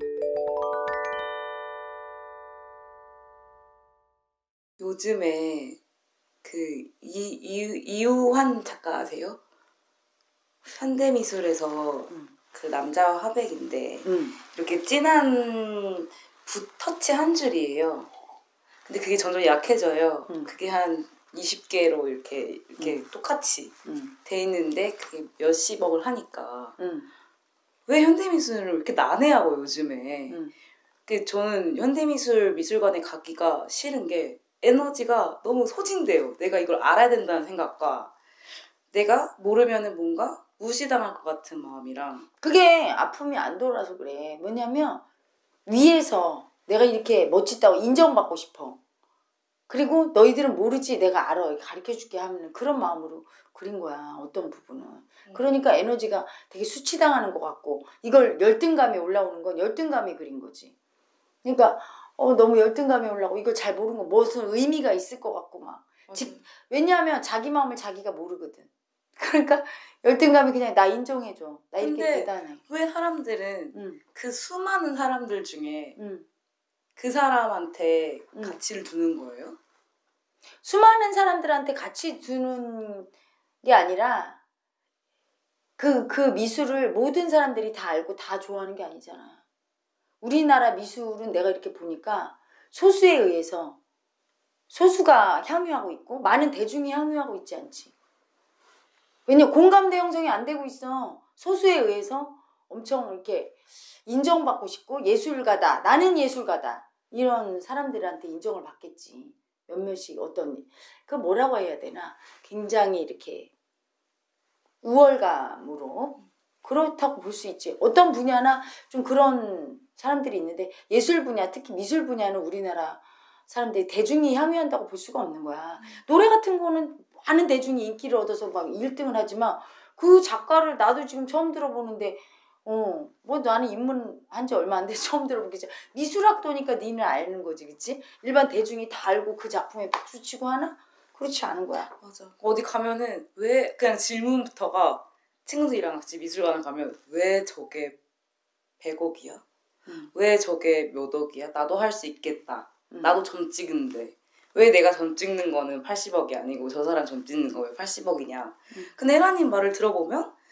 요즘에 그 이, 이, 이우환 작가 아세요? 현대미술에서 음. 그 남자와 화백인데 음. 이렇게 진한 붓 터치 한 줄이에요. 근데 그게 점점 약해져요. 음. 그게 한 이십 개로 이렇게 이렇게 음. 똑같이 음. 돼 있는데 그게 몇십억을 하니까 음. 왜 현대미술을 이렇게 난해하고 요즘에 음. 그 저는 현대미술 미술관에 가기가 싫은 게 에너지가 너무 소진돼요. 내가 이걸 알아야 된다는 생각과 내가 모르면은 뭔가 무시당할 것 같은 마음이랑 그게 아픔이 안 돌아서 그래. 뭐냐면 위에서 내가 이렇게 멋지다고 인정받고 싶어. 그리고 너희들은 모르지 내가 알아. 가르쳐줄게 하면 그런 마음으로 그린 거야. 어떤 부분은. 그러니까 에너지가 되게 수치당하는 것 같고 이걸 열등감이 올라오는 건 열등감이 그린 거지. 그러니까 어, 너무 열등감이 올라오고 이걸 잘 모르는 거 무슨 의미가 있을 것 같고 막. 직, 왜냐하면 자기 마음을 자기가 모르거든. 그러니까 열등감이 그냥 나 인정해줘. 나 이렇게 근데 대단해. 왜 사람들은 응. 그 수많은 사람들 중에 응. 그 사람한테 응. 가치를 두는 거예요? 수많은 사람들한테 가치 두는 게 아니라 그, 그 미술을 모든 사람들이 다 알고 다 좋아하는 게 아니잖아. 우리나라 미술은 내가 이렇게 보니까 소수에 의해서 소수가 향유하고 있고 많은 대중이 향유하고 있지 않지. 왜냐 공감대 형성이 안 되고 있어. 소수에 의해서 엄청 이렇게 인정받고 싶고 예술가다. 나는 예술가다. 이런 사람들한테 인정을 받겠지. 몇몇이 어떤 그 뭐라고 해야 되나. 굉장히 이렇게 우월감으로 그렇다고 볼 수 있지. 어떤 분야나 좀 그런 사람들이 있는데 예술 분야 특히 미술 분야는 우리나라 사람들이 대중이 향유한다고 볼 수가 없는 거야. 노래 같은 거는 많은 대중이 인기를 얻어서 막 일 등을 하지만 그 작가를 나도 지금 처음 들어보는데 어, 뭐 나는 입문한 지 얼마 안 돼서 처음 들어보겠지. 미술학도니까 니는 아는 거지, 그치? 일반 대중이 다 알고 그 작품에 박수 치고 하나? 그렇지 않은 거야. 맞아. 어디 가면은 왜 그냥 질문부터가 친구들이랑 같이 미술관에 가면 왜 저게 백억이야? 음. 왜 저게 몇 억이야? 나도 할 수 있겠다. 음. 나도 점 찍은데 왜 내가 점 찍는 거는 팔십억이 아니고 저 사람 점 찍는 거 왜 팔십억이냐? 음. 근데 혜라님 말을 들어보면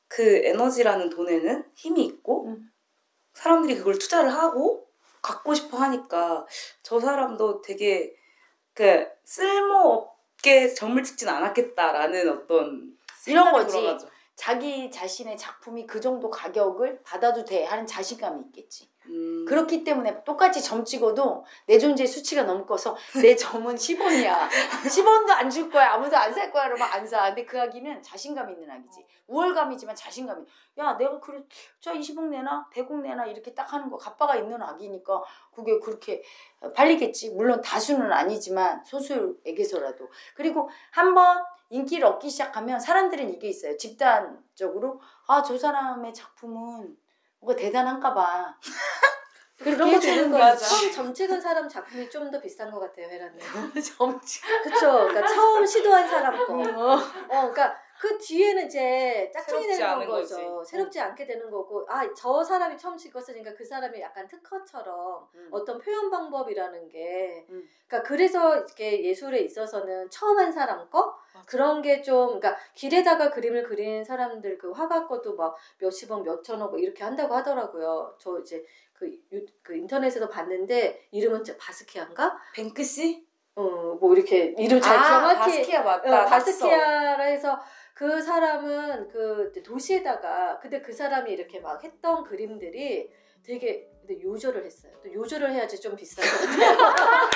그 에너지라는 돈에는 힘이 있고 음. 사람들이 그걸 투자를 하고 갖고 싶어 하니까 저 사람도 되게 그 쓸모없게 점을 찍진 않았겠다라는 어떤 이런 생각이 거지. 돌아가죠. 자기 자신의 작품이 그 정도 가격을 받아도 돼 하는 자신감이 있겠지. 음. 그렇기 때문에 똑같이 점 찍어도 내 존재의 수치가 너무 커서 내 점은 십 원이야. 십 원도 안 줄 거야. 아무도 안 살 거야. 그러면 안 사. 근데 그 아기는 자신감 있는 아기지. 우월감이지만 자신감이. 야, 내가 그래, 저 이십억 내나? 백억 내나? 이렇게 딱 하는 거. 갑바가 있는 아기니까 그게 그렇게 팔리겠지. 물론 다수는 아니지만 소수에게서라도. 그리고 한번 인기를 얻기 시작하면 사람들은 이게 있어요. 집단적으로 아, 저 사람의 작품은 뭔가 대단한가 봐. 그런 거 되는 거예요. 맞아. 처음 점 찍은 사람 작품이 좀 더 비싼 것 같아요, 혜라님. 점 찍. 그쵸? 그러니까 처음 시도한 사람 거. 어. 어, 그러니까 그 뒤에는 이제 짝퉁이 새롭지 되는 않은 거죠. 거지. 새롭지 않게 되는 거고, 아, 저 사람이 처음 찍었으니까 그 사람이 약간 특허처럼 음. 어떤 표현 방법이라는 게, 음. 그러니까 그래서 이렇게 예술에 있어서는 처음 한 사람 거 맞아. 그런 게 좀, 그러니까 길에다가 그림을 그리는 사람들 그 화가 거도 막 몇십억, 몇천억 뭐 이렇게 한다고 하더라고요. 저 이제 그, 유, 그 인터넷에서 봤는데 이름은 바스키아인가? 뱅크시? 어, 뭐 이렇게 이름 잘 아, 정확히 바스키아 맞다. 어, 봤어. 바스키아라 해서 그 사람은 그 도시에다가 근데 그 사람이 이렇게 막 했던 그림들이 되게 근데 요절을 했어요. 또 요절을 해야지 좀 비싼 것 같아요.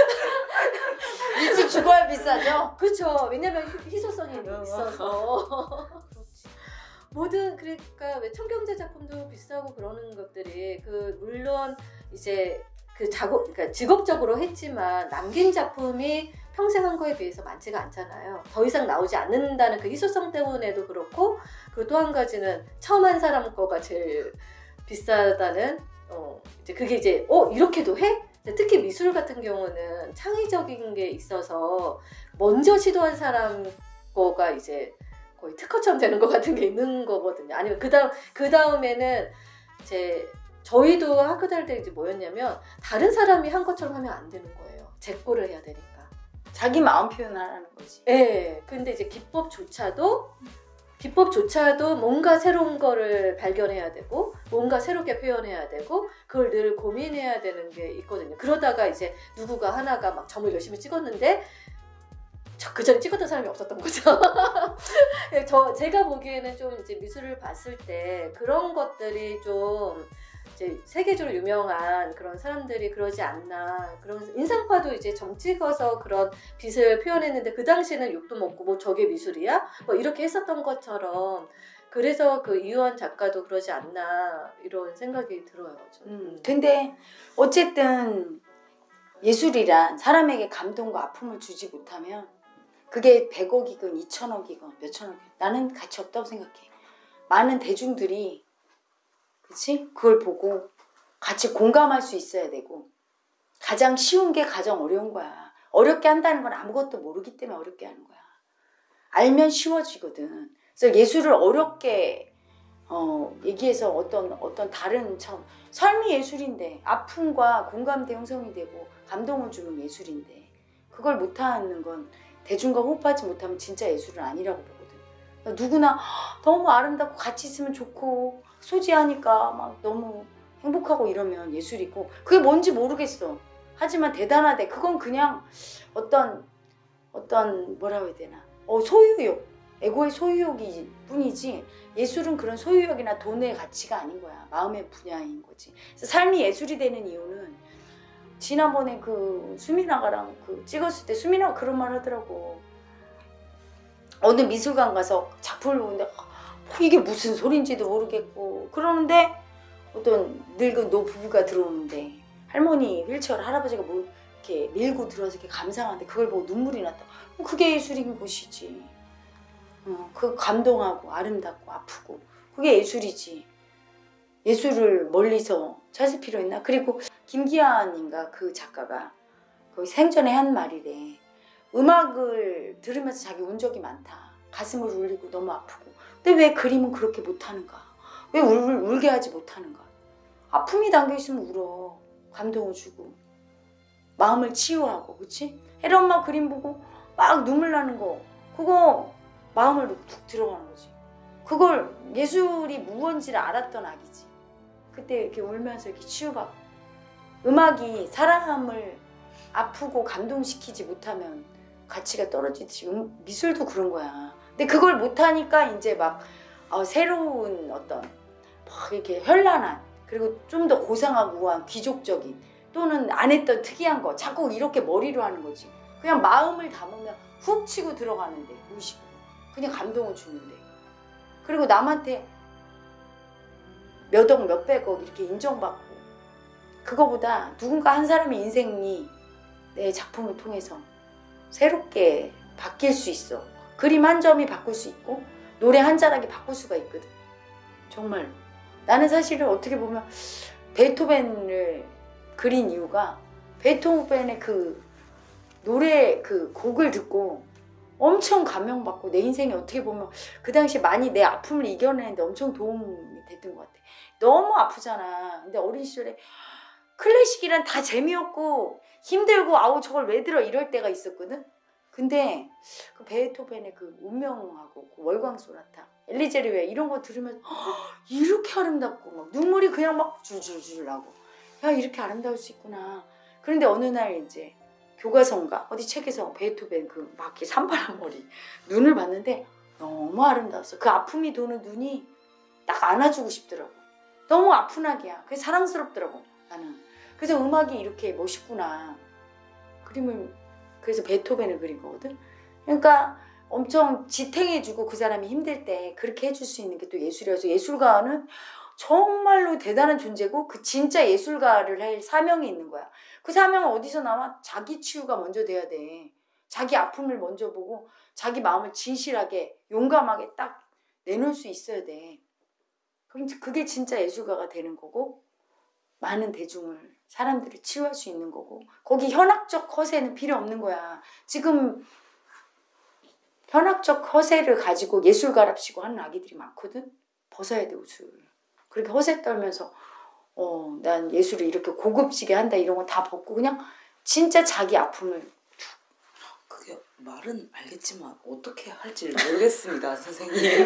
일찍 죽어야 비싸죠? 그렇죠. 왜냐면 희- 희소성이 어. 있어서. 모든 그러니까 왜 청경제 작품도 비싸고 그러는 것들이 그 물론 이제 그 작업 그러니까 직업적으로 했지만 남긴 작품이 평생 한 거에 비해서 많지가 않잖아요. 더 이상 나오지 않는다는 그 희소성 때문에도 그렇고 그리고 또 한 가지는 처음 한 사람 거가 제일 비싸다는 어 이제 그게 이제 어 이렇게도 해? 특히 미술 같은 경우는 창의적인 게 있어서 먼저 시도한 사람 거가 이제 거의 특허처럼 되는 것 같은 게 있는 거거든요. 아니면 그 다음 그 다음에는 이제 저희도 학교 다닐 때 이제 뭐였냐면 다른 사람이 한 것처럼 하면 안 되는 거예요. 제 거를 해야 되니까. 자기 마음 표현하라는 거지. 예. 네, 근데 이제 기법조차도 기법조차도 뭔가 새로운 거를 발견해야 되고 뭔가 새롭게 표현해야 되고 그걸 늘 고민해야 되는 게 있거든요. 그러다가 이제 누구가 하나가 막 점을 열심히 찍었는데 그 전에 찍었던 사람이 없었던 거죠. 저 제가 보기에는 좀 이제 미술을 봤을 때 그런 것들이 좀 이제 세계적으로 유명한 그런 사람들이 그러지 않나. 그런 인상파도 이제 점 찍어서 그런 빛을 표현했는데 그 당시에는 욕도 먹고 뭐 저게 미술이야? 뭐 이렇게 했었던 것처럼 그래서 그 이유한 작가도 그러지 않나 이런 생각이 들어요. 저는. 음, 근데 어쨌든 예술이란 사람에게 감동과 아픔을 주지 못하면 그게 백억이건 이천억이건 몇천억이건 나는 가치 없다고 생각해. 많은 대중들이 그치? 그걸 보고 같이 공감할 수 있어야 되고 가장 쉬운 게 가장 어려운 거야. 어렵게 한다는 건 아무것도 모르기 때문에 어렵게 하는 거야. 알면 쉬워지거든. 그래서 예술을 어렵게 어, 얘기해서 어떤 어떤 다른 참 삶이 예술인데 아픔과 공감대 형성이 되고 감동을 주는 예술인데 그걸 못하는 건 대중과 호흡하지 못하면 진짜 예술은 아니라고 보거든. 그러니까 누구나 너무 아름답고 같이 있으면 좋고 소지하니까 막 너무 행복하고 이러면 예술이고 그게 뭔지 모르겠어. 하지만 대단하대. 그건 그냥 어떤 어떤 뭐라고 해야 되나 어, 소유욕. 에고의 소유욕이 뿐이지 예술은 그런 소유욕이나 돈의 가치가 아닌 거야. 마음의 분야인 거지. 그래서 삶이 예술이 되는 이유는 지난번에 그 수민아가랑 그 찍었을 때 수민아가 그런 말 하더라고. 어느 미술관 가서 작품을 보는데 어, 이게 무슨 소린지도 모르겠고 그러는데 어떤 늙은 노부부가 들어오는데 할머니 휠체어를 할아버지가 뭐 이렇게 밀고 들어와서 이렇게 감상하는데 그걸 보고 눈물이 났다. 그게 예술인 것이지. 어, 그 감동하고 아름답고 아프고 그게 예술이지. 예술을 멀리서 찾을 필요 있나? 그리고 김기환인가 그 작가가 거의 생전에 한 말이래. 음악을 들으면서 자기 운 적이 많다. 가슴을 울리고 너무 아프고. 근데 왜 그림은 그렇게 못하는가? 왜 울, 울게 하지 못하는가? 아픔이 담겨있으면 울어. 감동을 주고 마음을 치유하고. 그치? 혜라 엄마 그림 보고 막 눈물 나는 거 그거 마음을 툭 들어가는 거지. 그걸 예술이 무언지를 알았던 아기지. 그때 이렇게 울면서 이렇게 치유받고. 음악이 사람을 아프고 감동시키지 못하면 가치가 떨어지듯이 음, 미술도 그런 거야. 근데 그걸 못하니까 이제 막 어, 새로운 어떤 막 이렇게 현란한 그리고 좀 더 고상하고 우아한 귀족적인 또는 안 했던 특이한 거 자꾸 이렇게 머리로 하는 거지. 그냥 마음을 담으면 훅 치고 들어가는데 무의식으로 그냥 감동을 주는데 그리고 남한테 몇억 몇백억 이렇게 인정받고 그거보다 누군가 한 사람의 인생이 내 작품을 통해서 새롭게 바뀔 수 있어. 그림 한 점이 바꿀 수 있고 노래 한 자락이 바꿀 수가 있거든. 정말로. 나는 사실은 어떻게 보면 베토벤을 그린 이유가 베토벤의 그 노래 그 곡을 듣고 엄청 감명받고 내 인생에 어떻게 보면 그 당시 많이 내 아픔을 이겨내는데 엄청 도움이 됐던 것 같아. 너무 아프잖아. 근데 어린 시절에 클래식이란 다 재미없고 힘들고 아우 저걸 왜 들어 이럴 때가 있었거든. 근데 그 베토벤의 그 운명하고 그 월광 소나타, 엘리제르웨 이런 거 들으면 이렇게 아름답고 막 눈물이 그냥 막 줄줄줄 나고 야 이렇게 아름다울 수 있구나. 그런데 어느 날 이제 교과서인가 어디 책에서 베토벤 그 막 이렇게 산발한 머리 눈을 봤는데 너무 아름다웠어. 그 아픔이 도는 눈이 딱 안아주고 싶더라고. 너무 아픈 아기야. 그게 사랑스럽더라고 나는. 그래서 음악이 이렇게 멋있구나. 그림을 그래서 베토벤을 그린 거거든. 그러니까 엄청 지탱해주고 그 사람이 힘들 때 그렇게 해줄 수 있는 게 또 예술이어서 예술가는 정말로 대단한 존재고 그 진짜 예술가를 할 사명이 있는 거야. 그 사명은 어디서 나와? 자기 치유가 먼저 돼야 돼. 자기 아픔을 먼저 보고 자기 마음을 진실하게 용감하게 딱 내놓을 수 있어야 돼. 그럼 그게 진짜 예술가가 되는 거고 많은 대중을 사람들을 치유할 수 있는 거고 거기 현학적 허세는 필요 없는 거야. 지금 현학적 허세를 가지고 예술가랍시고 하는 아기들이 많거든. 벗어야 돼 옷을. 그렇게 허세 떨면서 어, 난 예술을 이렇게 고급지게 한다 이런 거 다 벗고 그냥 진짜 자기 아픔을 그게 말은 알겠지만 어떻게 할지 모르겠습니다 선생님.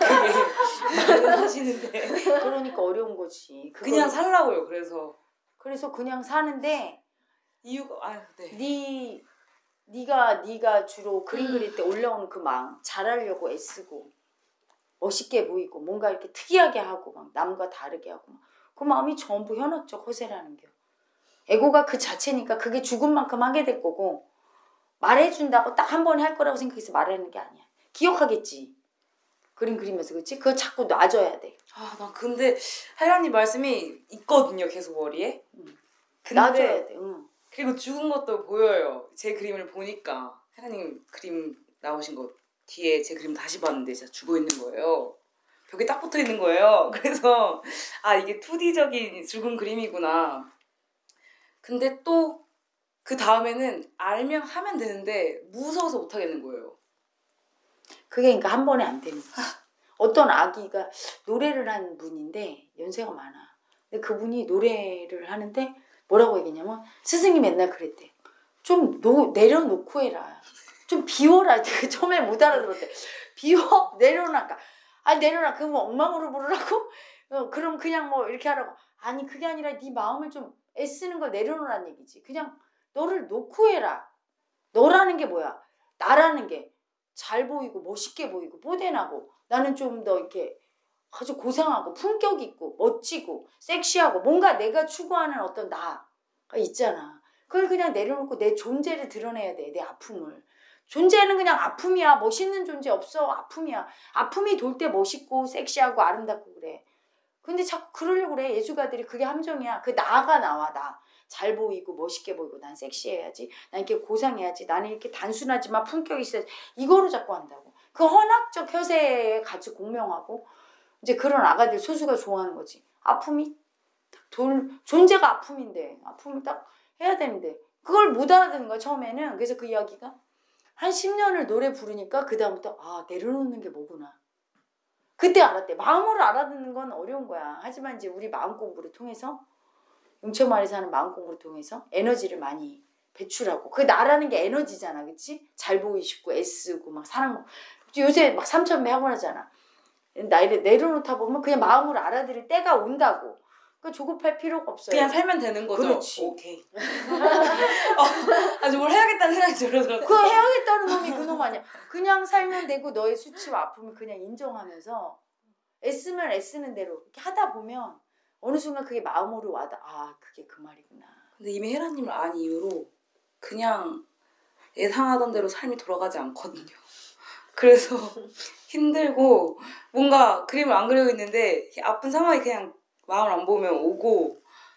그게 말은 하시는데 그러니까 어려운 거지. 그냥 살라고요. 그래서 그래서 그냥 사는데 이유가 아유 네. 네 네가 네가 주로 그림 그릴 때 올라오는 그 마음 잘하려고 애쓰고 멋있게 보이고 뭔가 이렇게 특이하게 하고 막 남과 다르게 하고 막 그 마음이 전부 현학적 허세라는 겨. 에고가 그 자체니까 그게 죽은 만큼 하게 될 거고 말해준다고 딱 한 번에 할 거라고 생각해서 말하는 게 아니야. 기억하겠지. 그림 그리면서 그렇지? 그거 자꾸 놔줘야 돼. 아, 나 근데 하연님 말씀이 있거든요. 계속 머리에. 응. 근데 놔줘야 돼. 응. 그리고 죽은 것도 보여요. 제 그림을 보니까 하연님 그림 나오신 거 뒤에 제 그림 다시 봤는데 진짜 죽어 있는 거예요. 벽에 딱 붙어 있는 거예요. 그래서 아 이게 투디적인 죽은 그림이구나. 근데 또 그 다음에는 알면 하면 되는데 무서워서 못 하겠는 거예요. 그게 그러니까 한 번에 안 되는 거지. 어떤 아기가 노래를 한 분인데 연세가 많아. 근데 그분이 노래를 하는데 뭐라고 얘기했냐면 스승이 맨날 그랬대. 좀 노, 내려놓고 해라. 좀 비워라. 처음에 못 알아들었대. 비워? 내려놔까. 아니 내려놔. 그거 뭐 엉망으로 부르라고? 어, 그럼 그냥 뭐 이렇게 하라고. 아니 그게 아니라 네 마음을 좀 애쓰는 걸 내려놓으라는 얘기지. 그냥 너를 놓고 해라. 너라는 게 뭐야? 나라는 게 잘 보이고 멋있게 보이고 뽀대나고 나는 좀 더 이렇게 아주 고상하고 품격 있고 멋지고 섹시하고 뭔가 내가 추구하는 어떤 나가 있잖아. 그걸 그냥 내려놓고 내 존재를 드러내야 돼. 내 아픔을. 존재는 그냥 아픔이야. 멋있는 존재 없어. 아픔이야. 아픔이 돌 때 멋있고 섹시하고 아름답고 그래. 근데 자꾸 그러려고 그래. 예술가들이 그게 함정이야. 그 나가 나와 나. 잘 보이고 멋있게 보이고 난 섹시해야지. 난 이렇게 고상해야지. 나는 이렇게 단순하지만 품격이 있어야지. 이거로 자꾸 한다고. 그 헌학적 혀세에 같이 공명하고 이제 그런 아가들 소수가 좋아하는 거지. 아픔이 딱 돌, 존재가 아픔인데 아픔을 딱 해야 되는데 그걸 못 알아듣는 거야 처음에는. 그래서 그 이야기가 한 십 년을 노래 부르니까 그 다음부터 아 내려놓는 게 뭐구나. 그때 알았대. 마음으로 알아듣는 건 어려운 거야. 하지만 이제 우리 마음 공부를 통해서 용처마을에서 하는 마음 공부를 통해서 에너지를 많이 배출하고 그 나라는 게 에너지잖아. 그치? 잘 보이시고 애쓰고 막 사랑 요새 막 삼천배 하고 하잖아. 나이를 내려놓다 보면 그냥 마음으로 알아들을 때가 온다고. 그 조급할 필요가 없어요. 그냥 살면 되는 거죠. 그렇지. 오케이. 어, 아주 뭘 해야겠다는 생각이 들어서. 그거 해야겠다는 놈이 그놈 아니야. 그냥 살면 되고 너의 수치와 아픔을 그냥 인정하면서 애쓰면 애쓰는 대로 이렇게 하다 보면 어느 순간 그게 마음으로 와닿아. 아, 그게 그 말이구나. 근데 이미 헤라님을 안 이후로 그냥 예상하던 대로 삶이 돌아가지 않거든요. 그래서 힘들고 뭔가 그림을 안 그리고 있는데 아픈 상황이 그냥 마음을 안 보면 오고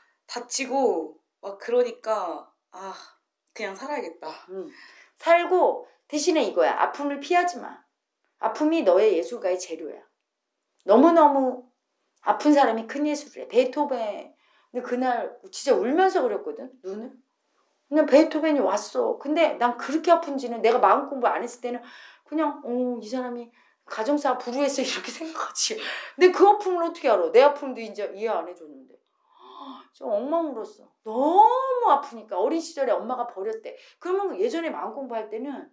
다치고 막 그러니까 아 그냥 살아야겠다. 음. 살고 대신에 이거야. 아픔을 피하지 마. 아픔이 너의 예술가의 재료야. 너무너무 아픈 사람이 큰 예술을 해. 베토벤. 근데 그날 진짜 울면서 그렸거든. 눈을. 그냥 베토벤이 왔어. 근데 난 그렇게 아픈지는 내가 마음 공부 안 했을 때는 그냥 어, 이 사람이 가정사가 불우했어 이렇게 생각하지. 근데 그 아픔을 어떻게 알아? 내 아픔도 이제 이해 안 해줬는데. 좀 엉망 울었어. 너무 아프니까. 어린 시절에 엄마가 버렸대. 그러면 예전에 마음 공부할 때는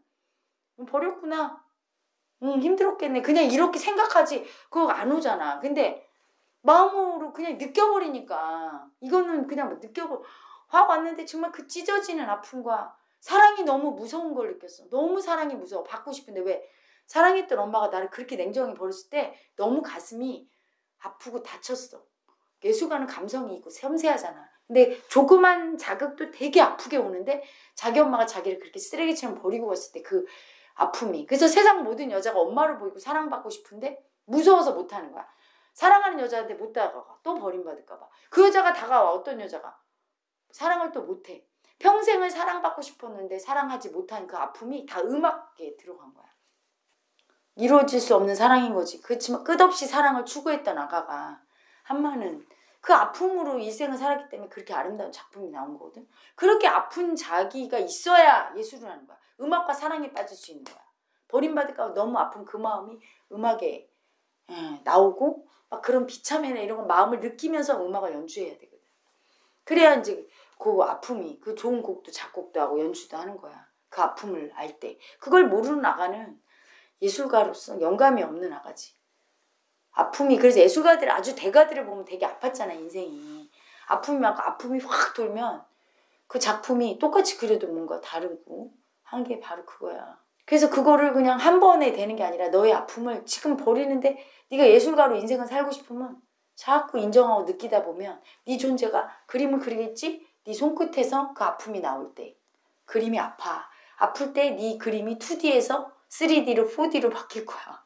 버렸구나. 응, 힘들었겠네. 그냥 이렇게 생각하지. 그거 안 오잖아. 근데 마음으로 그냥 느껴버리니까 이거는 그냥 뭐 느껴버 확 왔는데 정말 그 찢어지는 아픔과 사랑이 너무 무서운 걸 느꼈어. 너무 사랑이 무서워. 받고 싶은데 왜? 사랑했던 엄마가 나를 그렇게 냉정히 버렸을 때 너무 가슴이 아프고 다쳤어. 예술가는 감성이 있고 섬세하잖아. 근데 조그만 자극도 되게 아프게 오는데 자기 엄마가 자기를 그렇게 쓰레기처럼 버리고 갔을 때 그 아픔이. 그래서 세상 모든 여자가 엄마를 보이고 사랑받고 싶은데 무서워서 못하는 거야. 사랑하는 여자한테 못 다가가. 또 버림받을까 봐. 그 여자가 다가와. 어떤 여자가. 사랑을 또 못해. 평생을 사랑받고 싶었는데 사랑하지 못한 그 아픔이 다 음악에 들어간 거야. 이루어질 수 없는 사랑인 거지. 그렇지만 끝없이 사랑을 추구했던 아가가 한마는 그 아픔으로 일생을 살았기 때문에 그렇게 아름다운 작품이 나온 거거든. 그렇게 아픈 자기가 있어야 예술을 하는 거야. 음악과 사랑에 빠질 수 있는 거야. 버림받을까 봐 너무 아픈 그 마음이 음악에 예, 나오고 막 그런 비참해나 이런 거 마음을 느끼면서 음악을 연주해야 되거든. 그래야 이제 그 아픔이 그 좋은 곡도 작곡도 하고 연주도 하는 거야. 그 아픔을 알 때. 그걸 모르는 아가는 예술가로서 영감이 없는 아가지. 아픔이 그래서 예술가들 아주 대가들을 보면 되게 아팠잖아 인생이. 아픔이 막 아픔이 확 돌면 그 작품이 똑같이 그려도 뭔가 다르고 한 게 바로 그거야. 그래서 그거를 그냥 한 번에 되는 게 아니라 너의 아픔을 지금 버리는데 네가 예술가로 인생을 살고 싶으면 자꾸 인정하고 느끼다 보면 네 존재가 그림을 그리겠지? 네 손끝에서 그 아픔이 나올 때 그림이 아파. 아플 때 네 그림이 투디에서 쓰리디로 포디로 바뀔 거야.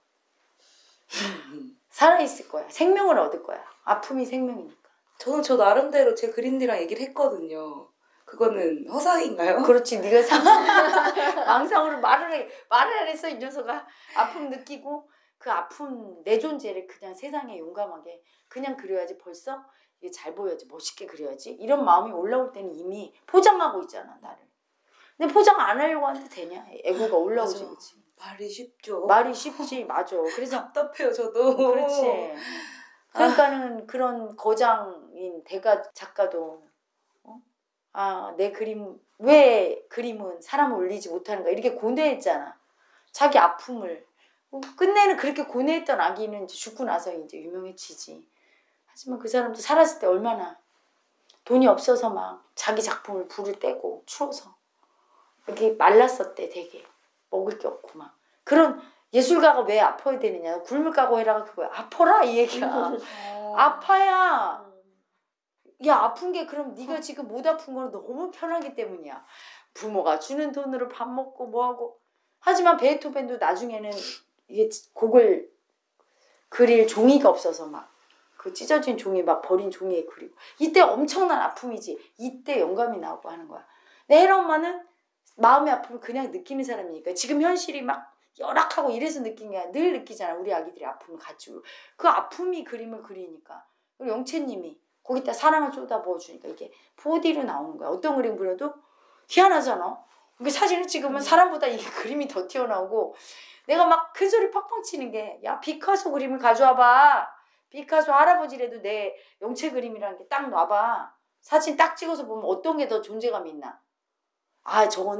살아있을 거야. 생명을 얻을 거야. 아픔이 생명이니까. 저는 저 나름대로 제 그린디랑 얘기를 했거든요. 그거는 허상인가요? 그렇지. 네가 상상, 망상으로 말을 해. 말을 안 해서 이 녀석아 아픔 느끼고 그 아픈 내 존재를 그냥 세상에 용감하게 그냥 그려야지. 벌써 이게 잘 보여야지. 멋있게 그려야지. 이런 마음이 올라올 때는 이미 포장하고 있잖아 나를. 근데 포장 안 하려고 하는데 되냐. 애고가 올라오지. 맞아. 그치. 말이 쉽죠. 말이 쉽지. 맞아. 그래서 답답해요 저도. 그렇지. 그러니까는 아. 그런 거장인 대가 작가도 어? 아, 내 그림 왜 그림은 사람을 울리지 못하는가 이렇게 고뇌했잖아. 자기 아픔을 끝내는 그렇게 고뇌했던 아기는 이제 죽고 나서 이제 유명해지지. 하지만 그 사람도 살았을 때 얼마나 돈이 없어서 막 자기 작품을 불을 떼고 추워서 이렇게 말랐었대. 되게 먹을 게 없고 막 그런. 예술가가 왜 아파야 되느냐. 굶을 각오해라가 그거야. 아파라 이 얘기야. 어. 아파야. 야 아픈 게 그럼 네가 지금 못 아픈 거는 너무 편하기 때문이야. 부모가 주는 돈으로 밥 먹고 뭐하고. 하지만 베토벤도 나중에는 이게 곡을 그릴 종이가 없어서 막 그 찢어진 종이 막 버린 종이에 그리고 이때 엄청난 아픔이지. 이때 영감이 나오고 하는 거야. 내 혜라 엄마는 마음의 아픔을 그냥 느끼는 사람이니까 지금 현실이 막 열악하고 이래서 느낀 게 아니라 늘 느끼잖아. 우리 아기들이 아픔을 같이. 그 아픔이 그림을 그리니까. 그리고 영채님이 거기다 사랑을 쏟아부어주니까 이게 포디로 나오는 거야. 어떤 그림 그려도 희한하잖아. 이게 사진을 찍으면 사람보다 이게 그림이 더 튀어나오고 내가 막 큰 소리 팍팍 치는 게 야 피카소 그림을 가져와봐. 피카소 할아버지라도 내 영채 그림이라는 게 딱 놔봐. 사진 딱 찍어서 보면 어떤 게 더 존재감이 있나. 아 저거는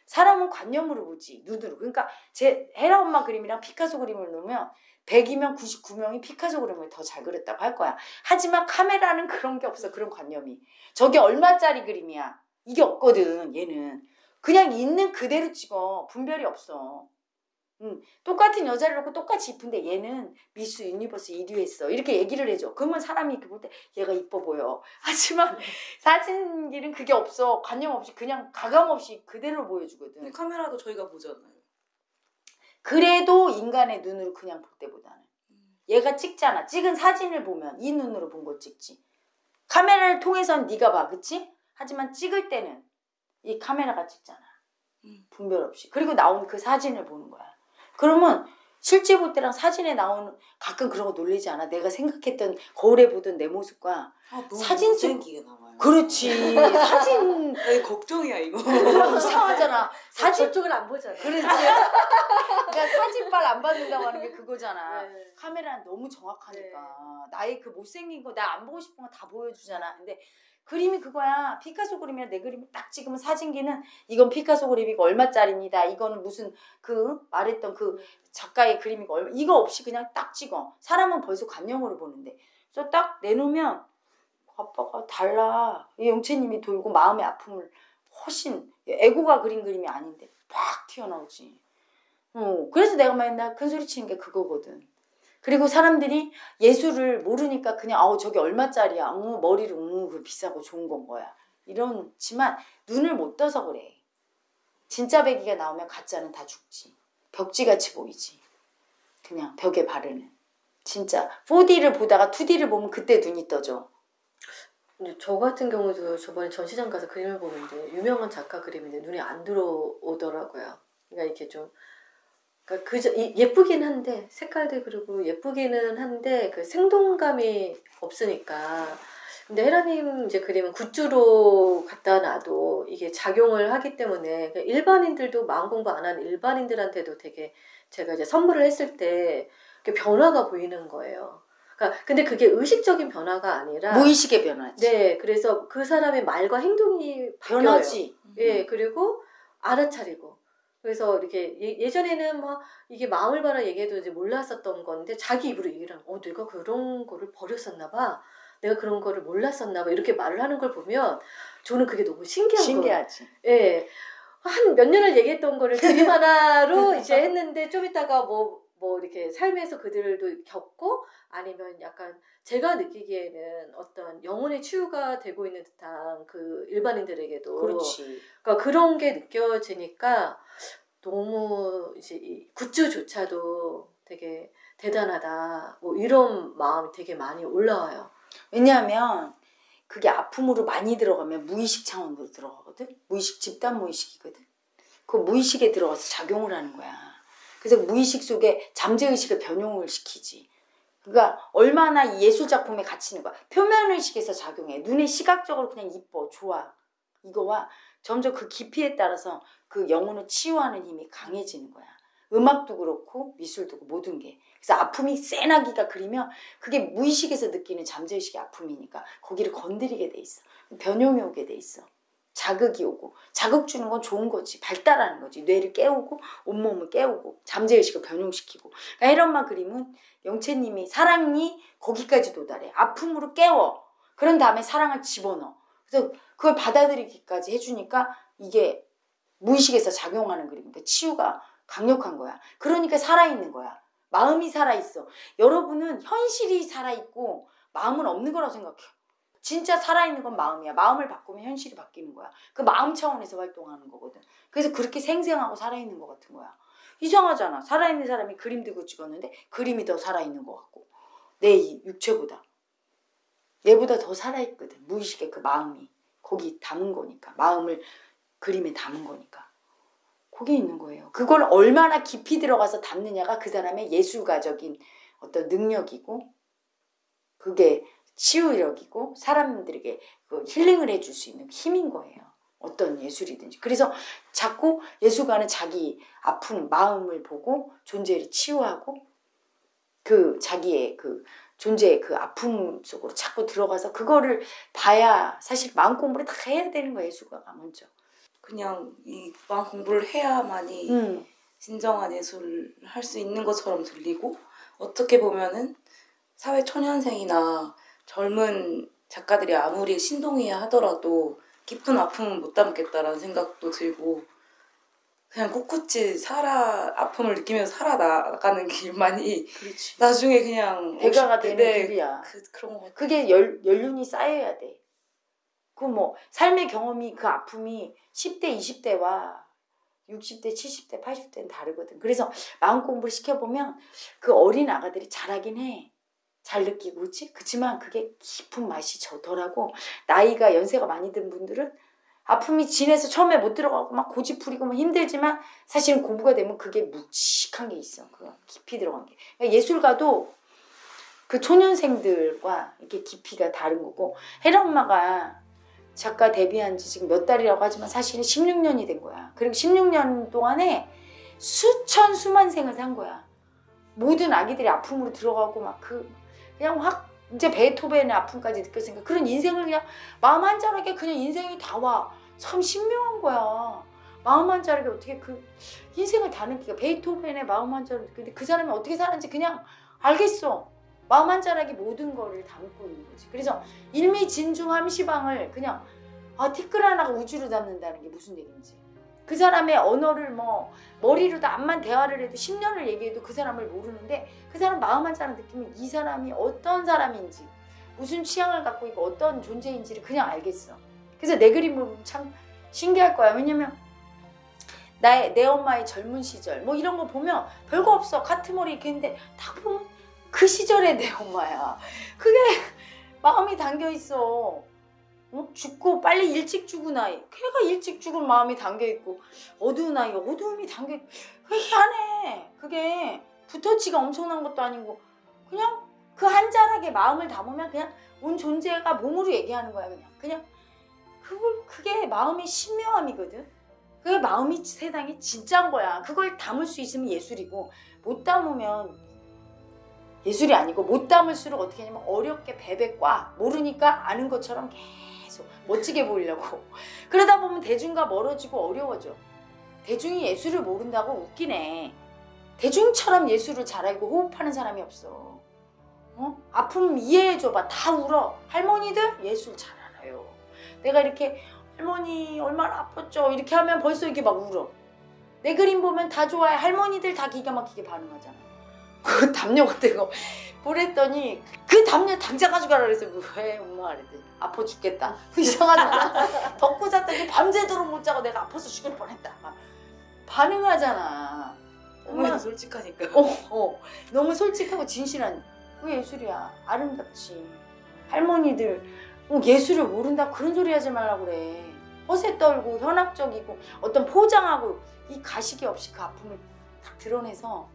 사람은 관념으로 보지 눈으로. 그러니까 제 헤라 엄마 그림이랑 피카소 그림을 놓으면 백이면 구십구 명이 피카소 그림을 더 잘 그렸다고 할 거야. 하지만 카메라는 그런 게 없어. 그런 관념이. 저게 얼마짜리 그림이야. 이게 없거든. 얘는. 그냥 있는 그대로 찍어. 분별이 없어. 음, 똑같은 여자를 놓고 똑같이 이쁜데 얘는 미스 유니버스 일 위 했어. 이렇게 얘기를 해줘. 그러면 사람이 이렇게 볼 때 얘가 이뻐 보여. 하지만 사진기는 그게 없어. 관념 없이 그냥 가감 없이 그대로 보여주거든. 근데 카메라도 저희가 보잖아요. 그래도 인간의 눈으로 그냥 볼 때보다는 얘가 찍잖아. 찍은 사진을 보면 이 눈으로 본 거 찍지. 카메라를 통해서는 네가 봐. 그치? 하지만 찍을 때는 이 카메라가 찍잖아. 분별 없이. 그리고 나온 그 사진을 보는 거야. 그러면 실제 볼 때랑 사진에 나오는 가끔 그런 거 놀리지 않아? 내가 생각했던 거울에 보던 내 모습과 아, 너무 사진 속 못생기게 나와요. 그렇지. 사진 왜 걱정이야 이거. 이상하잖아. 사진 저쪽을 안 보잖아. 그렇지. 그러니까 사진빨 안 받는다고 하는 게 그거잖아. 네. 카메라는 너무 정확하니까 나의 그 못생긴 거 나 안 보고 싶은 거 다 보여주잖아. 근데 그림이 그거야. 피카소 그림이랑 내 그림을 딱 찍으면 사진기는 이건 피카소 그림이고 얼마짜리입니다. 이거는 무슨 그 말했던 그 작가의 그림이고 얼마 이거 없이 그냥 딱 찍어. 사람은 벌써 관념으로 보는데 그래서 딱 내놓으면 아빠가 달라. 이 영채님이 돌고 마음의 아픔을 훨씬 에고가 그린 그림이 아닌데 팍 튀어나오지. 어, 그래서 내가 맨날 큰 소리 치는 게 그거거든. 그리고 사람들이 예술을 모르니까 그냥 아우 저게 얼마짜리야. 어, 머리를 음, 그 비싸고 좋은 건 거야. 이렇지만 눈을 못 떠서 그래. 진짜 배기가 나오면 가짜는 다 죽지. 벽지같이 보이지. 그냥 벽에 바르는. 진짜 포디를 보다가 투디를 보면 그때 눈이 떠져. 근데 저 같은 경우도 저번에 전시장 가서 그림을 보는데 유명한 작가 그림인데 눈에 안 들어오더라고요. 그러니까 이렇게 좀 그러니까 그저 예쁘긴 한데 색깔도 그리고 예쁘기는 한데 그 생동감이 없으니까. 근데 헤라님 이제 그림은 굿즈로 갖다 놔도 이게 작용을 하기 때문에 일반인들도 마음 공부 안 하는 일반인들한테도 되게 제가 이제 선물을 했을 때 변화가 보이는 거예요. 그러니까 근데 그게 의식적인 변화가 아니라 무의식의 변화지. 네, 그래서 그 사람의 말과 행동이 바뀌어요. 변하지. 예, 그리고 알아차리고. 그래서 이렇게 예, 예전에는 막 이게 마음을 바라 얘기해도 이제 몰랐었던 건데 자기 입으로 얘기를 하면 어 내가 그런 거를 버렸었나 봐. 내가 그런 거를 몰랐었나 봐. 이렇게 말을 하는 걸 보면 저는 그게 너무 신기한 거예요. 신기하지. 예. 한 몇 년을 얘기했던 거를 그림 하나로 이제 했는데 좀 있다가 뭐 뭐 이렇게 삶에서 그들도 겪고 아니면 약간 제가 느끼기에는 어떤 영혼의 치유가 되고 있는 듯한 그 일반인들에게도 그렇지. 그러니까 그런 게 느껴지니까 너무 이제 이 굿즈조차도 되게 대단하다 뭐 이런 마음이 되게 많이 올라와요. 왜냐하면 그게 아픔으로 많이 들어가면 무의식 차원으로 들어가거든. 무의식 집단 무의식이거든. 그 무의식에 들어가서 작용을 하는 거야. 그래서 무의식 속에 잠재의식을 변용을 시키지. 그러니까 얼마나 이 예술작품에 갇히는 거야. 표면의식에서 작용해. 눈에 시각적으로 그냥 이뻐, 좋아. 이거와 점점 그 깊이에 따라서 그 영혼을 치유하는 힘이 강해지는 거야. 음악도 그렇고 미술도 그렇고 모든 게. 그래서 아픔이 세나기가 그리면 그게 무의식에서 느끼는 잠재의식의 아픔이니까 거기를 건드리게 돼 있어. 변용이 오게 돼 있어. 자극이 오고. 자극 주는 건 좋은 거지. 발달하는 거지. 뇌를 깨우고 온몸을 깨우고 잠재의식을 변용시키고. 그러니까 헤런마 그림은 영채님이 사랑이 거기까지 도달해. 아픔으로 깨워. 그런 다음에 사랑을 집어넣어. 그래서 그걸 받아들이기까지 해주니까 이게 무의식에서 작용하는 그림이니까 치유가 강력한 거야. 그러니까 살아있는 거야. 마음이 살아있어. 여러분은 현실이 살아있고 마음은 없는 거라고 생각해. 진짜 살아있는 건 마음이야. 마음을 바꾸면 현실이 바뀌는 거야. 그 마음 차원에서 활동하는 거거든. 그래서 그렇게 생생하고 살아있는 것 같은 거야. 이상하잖아. 살아있는 사람이 그림 들고 찍었는데 그림이 더 살아있는 것 같고 내 육체보다 얘보다 더 살아있거든. 무의식의 그 마음이 거기 담은 거니까. 마음을 그림에 담은 거니까. 거기 있는 거예요. 그걸 얼마나 깊이 들어가서 담느냐가 그 사람의 예술가적인 어떤 능력이고 그게 치유력이고 사람들에게 그 힐링을 해줄 수 있는 힘인 거예요. 어떤 예술이든지. 그래서 자꾸 예술가는 자기 아픈 마음을 보고 존재를 치유하고 그 자기의 그 존재의 그 아픔 속으로 자꾸 들어가서 그거를 봐야 사실 마음 공부를 다 해야 되는 거예요. 예술가가 먼저. 그냥 이만 공부를 해야만이 음. 진정한 예술을 할 수 있는 것처럼 들리고 어떻게 보면은 사회 초년생이나 젊은 작가들이 아무리 신동이야 하더라도 깊은 아픔은 못 담겠다라는 생각도 들고 그냥 꿋꿋이 살아 아픔을 느끼면서 살아나가는 길만이 그렇지. 나중에 그냥 대가가 오십 대 되는 네, 길이야. 그, 그런 거 같아. 그게 열, 연륜이 쌓여야 돼. 그 뭐 삶의 경험이 그 아픔이 십 대, 이십 대와 육십 대, 칠십 대, 팔십 대는 다르거든. 그래서 마음 공부를 시켜보면 그 어린 아가들이 잘하긴 해. 잘 느끼고, 그치? 그치만 그게 깊은 맛이 덜하고, 나이가 연세가 많이 든 분들은 아픔이 진해서 처음에 못 들어가고 막 고집 부리고 막 힘들지만 사실은 공부가 되면 그게 묵직한 게 있어. 그 깊이 들어간 게. 그러니까 예술가도 그 초년생들과 이렇게 깊이가 다른 거고, 혜라 엄마가 작가 데뷔한 지 지금 몇 달이라고 하지만 사실은 십육 년이 된 거야. 그리고 십육 년 동안에 수천 수만 생을 산 거야. 모든 아기들이 아픔으로 들어가고 막 그 그냥 확 이제 베토벤의 아픔까지 느꼈으니까 그런 인생을 그냥 마음 한자하게 그냥 인생이 다 와. 참 신묘한 거야. 마음 한자하게 어떻게 그 인생을 다 느끼게 베토벤의 마음 한자하게 근데 그 사람이 어떻게 사는지 그냥 알겠어. 마음 한자하게 모든 거를 담고 있는 거지. 그래서 일미진중함시방을 그냥 아 티끌 하나가 우주로 담는다는 게 무슨 얘기인지. 그 사람의 언어를 뭐 머리로도 암만 대화를 해도 십 년을 얘기해도 그 사람을 모르는데 그 사람 마음 한자랑 느끼면 이 사람이 어떤 사람인지 무슨 취향을 갖고 있고 어떤 존재인지를 그냥 알겠어. 그래서 내 그림을 보면 참 신기할 거야. 왜냐면 나의 내 엄마의 젊은 시절 뭐 이런 거 보면 별거 없어. 카트머리 이렇게 했는데 딱 보면 그 시절의 내 엄마야. 그게 마음이 담겨있어. 어? 죽고 빨리 일찍 죽은 아이. 걔가 일찍 죽은 마음이 담겨있고 어두운 아이 어두움이 담겨있고 그게 희한해. 그게 붓터치가 엄청난 것도 아니고 그냥 그 한 자락에 마음을 담으면 그냥 온 존재가 몸으로 얘기하는 거야. 그냥 그냥 그걸 그게 마음의 신묘함이거든. 그게 마음이 세상이 진짜인 거야. 그걸 담을 수 있으면 예술이고 못 담으면 예술이 아니고 못 담을수록 어떻게 하냐면 어렵게 베베과 모르니까 아는 것처럼 계속 멋지게 보이려고 그러다 보면 대중과 멀어지고 어려워져. 대중이 예술을 모른다고 웃기네. 대중처럼 예술을 잘 알고 호흡하는 사람이 없어. 어? 아픔 이해해줘봐. 다 울어. 할머니들 예술 잘 알아요. 내가 이렇게 할머니 얼마나 아팠죠 이렇게 하면 벌써 이게 막 울어. 내 그림 보면 다 좋아해. 할머니들 다 기가 막히게 반응하잖아. 그 담요 같은 거 보냈더니 그 담요 당장 가져가라 그래서 왜 엄마가 그랬더니 아파 죽겠다. 이상하잖아. 덮고 잤더니 밤새도록 못 자고 내가 아파서 죽을 뻔했다. 반응하잖아. 어머니도 솔직하니까. 어, 어. 너무 솔직하고 진실한 그게 예술이야. 아름답지. 할머니들 뭐 예술을 모른다 그런 소리 하지 말라고 그래. 허세 떨고 현학적이고 어떤 포장하고 이 가식이 없이 그 아픔을 딱 드러내서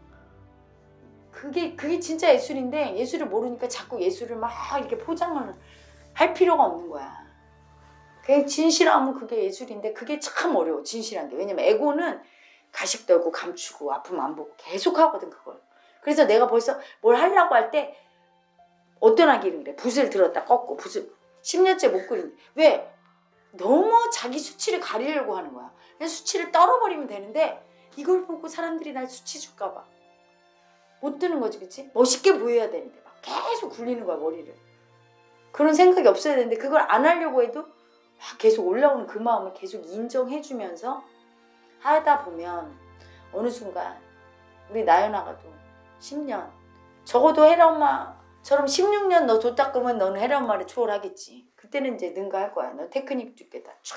그게 그게 진짜 예술인데 예술을 모르니까 자꾸 예술을 막 이렇게 포장을 할 필요가 없는 거야. 그 진실함은 그게 예술인데 그게 참 어려워. 진실한 게. 왜냐면 에고는 가식 떨고 감추고 아픔 안 보고 계속 하거든 그걸. 그래서 내가 벌써 뭘 하려고 할 때 어떤 아기는 그래. 붓을 들었다 꺾고 붓을 십 년째 못 그리는데 왜? 너무 자기 수치를 가리려고 하는 거야. 그냥 수치를 떨어버리면 되는데 이걸 보고 사람들이 날 수치 줄까 봐. 못 드는 거지, 그치? 멋있게 보여야 되는데 막 계속 굴리는 거야, 머리를. 그런 생각이 없어야 되는데 그걸 안 하려고 해도 막 계속 올라오는 그 마음을 계속 인정해주면서 하다 보면 어느 순간 우리 나연아가도 십 년 적어도 혜라 엄마처럼 십육 년 너 도 닦으면 너는 혜라 엄마를 초월하겠지. 그때는 이제 능가할 거야. 너 테크닉도 있겠다. 촥.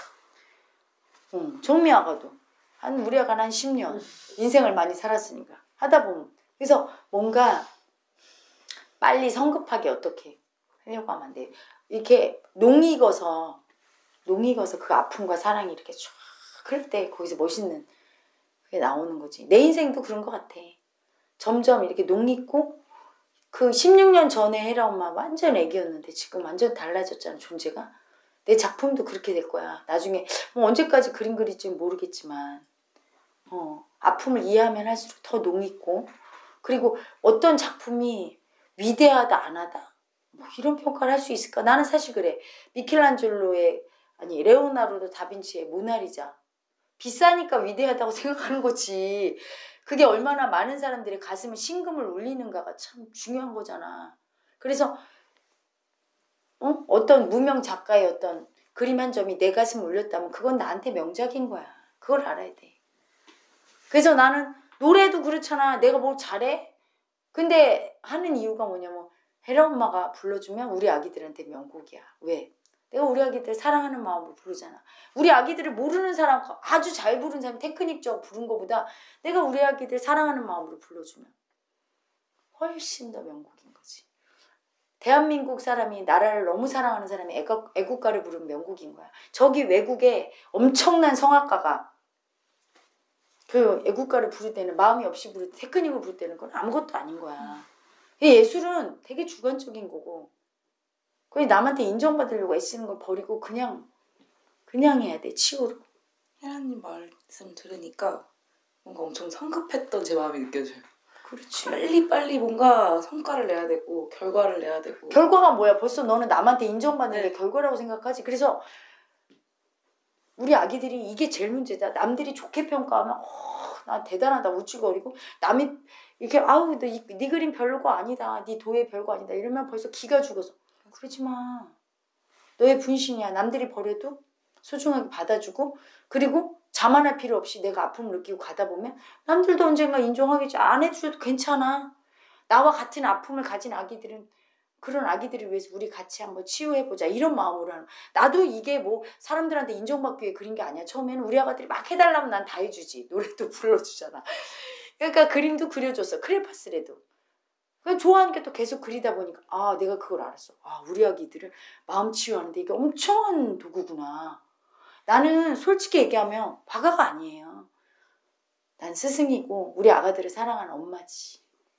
응, 정미 아가도 한 우리 아가는 한 십 년 인생을 많이 살았으니까 하다 보면 그래서 뭔가 빨리 성급하게 어떻게 하려고 하면 안 돼. 이렇게 농익어서 농익어서 그 아픔과 사랑이 이렇게 쫙 그럴 때 거기서 멋있는 그게 나오는 거지. 내 인생도 그런 것 같아. 점점 이렇게 농익고 그 십육 년 전에 혜라 엄마 완전 애기였는데 지금 완전 달라졌잖아 존재가. 내 작품도 그렇게 될 거야. 나중에 뭐 언제까지 그림 그릴지 모르겠지만 어, 아픔을 이해하면 할수록 더 농익고 그리고 어떤 작품이 위대하다 안 하다 뭐 이런 평가를 할 수 있을까? 나는 사실 그래. 미켈란젤로의 아니 레오나르도 다빈치의 모나리자 비싸니까 위대하다고 생각하는 거지. 그게 얼마나 많은 사람들의 가슴을 심금을 울리는가가 참 중요한 거잖아. 그래서 어? 어떤 무명 작가의 어떤 그림 한 점이 내 가슴을 울렸다면 그건 나한테 명작인 거야. 그걸 알아야 돼. 그래서 나는 노래도 그렇잖아. 내가 뭐 잘해? 근데 하는 이유가 뭐냐면 혜라 엄마가 불러주면 우리 아기들한테 명곡이야. 왜? 내가 우리 아기들 사랑하는 마음으로 부르잖아. 우리 아기들을 모르는 사람, 아주 잘 부르는 사람, 테크닉적으로 부른 것보다 내가 우리 아기들 사랑하는 마음으로 불러주면 훨씬 더 명곡인 거지. 대한민국 사람이 나라를 너무 사랑하는 사람이 애국, 애국가를 부르는 명곡인 거야. 저기 외국에 엄청난 성악가가 그 애국가를 부를 때는 마음이 없이 부를 때 테크닉을 부를 때는 그건 아무것도 아닌 거야. 예술은 되게 주관적인 거고 그냥 남한테 인정받으려고 애쓰는 걸 버리고 그냥 그냥 해야 돼. 치우로. 혜라님 말씀 들으니까 뭔가 엄청 성급했던 제 마음이 느껴져요. 그렇지. 빨리 빨리 뭔가 성과를 내야 되고 결과를 내야 되고. 결과가 뭐야? 벌써 너는 남한테 인정받는 네. 게 결과라고 생각하지. 그래서 우리 아기들이 이게 제일 문제다. 남들이 좋게 평가하면 어, 나 대단하다 우쭐거리고 남이 이렇게 아우 너, 이, 네 그림 별거 아니다. 네 도예 별거 아니다. 이러면 벌써 기가 죽어서 그러지 마. 너의 분신이야. 남들이 버려도 소중하게 받아주고 그리고 자만할 필요 없이 내가 아픔을 느끼고 가다 보면 남들도 언젠가 인정하겠지. 안 해줘도 괜찮아. 나와 같은 아픔을 가진 아기들은 그런 아기들을 위해서 우리 같이 한번 치유해보자 이런 마음으로 하는. 나도 이게 뭐 사람들한테 인정받기 위해 그린 게 아니야. 처음에는 우리 아가들이 막 해달라면 난 다 해주지. 노래도 불러주잖아. 그러니까 그림도 그려줬어. 크레파스라도. 좋아하니까 또 계속 그리다 보니까 아 내가 그걸 알았어. 아 우리 아기들을 마음 치유하는데 이게 엄청난 도구구나. 나는 솔직히 얘기하면 화가가 아니에요. 난 스승이고 우리 아가들을 사랑하는 엄마지.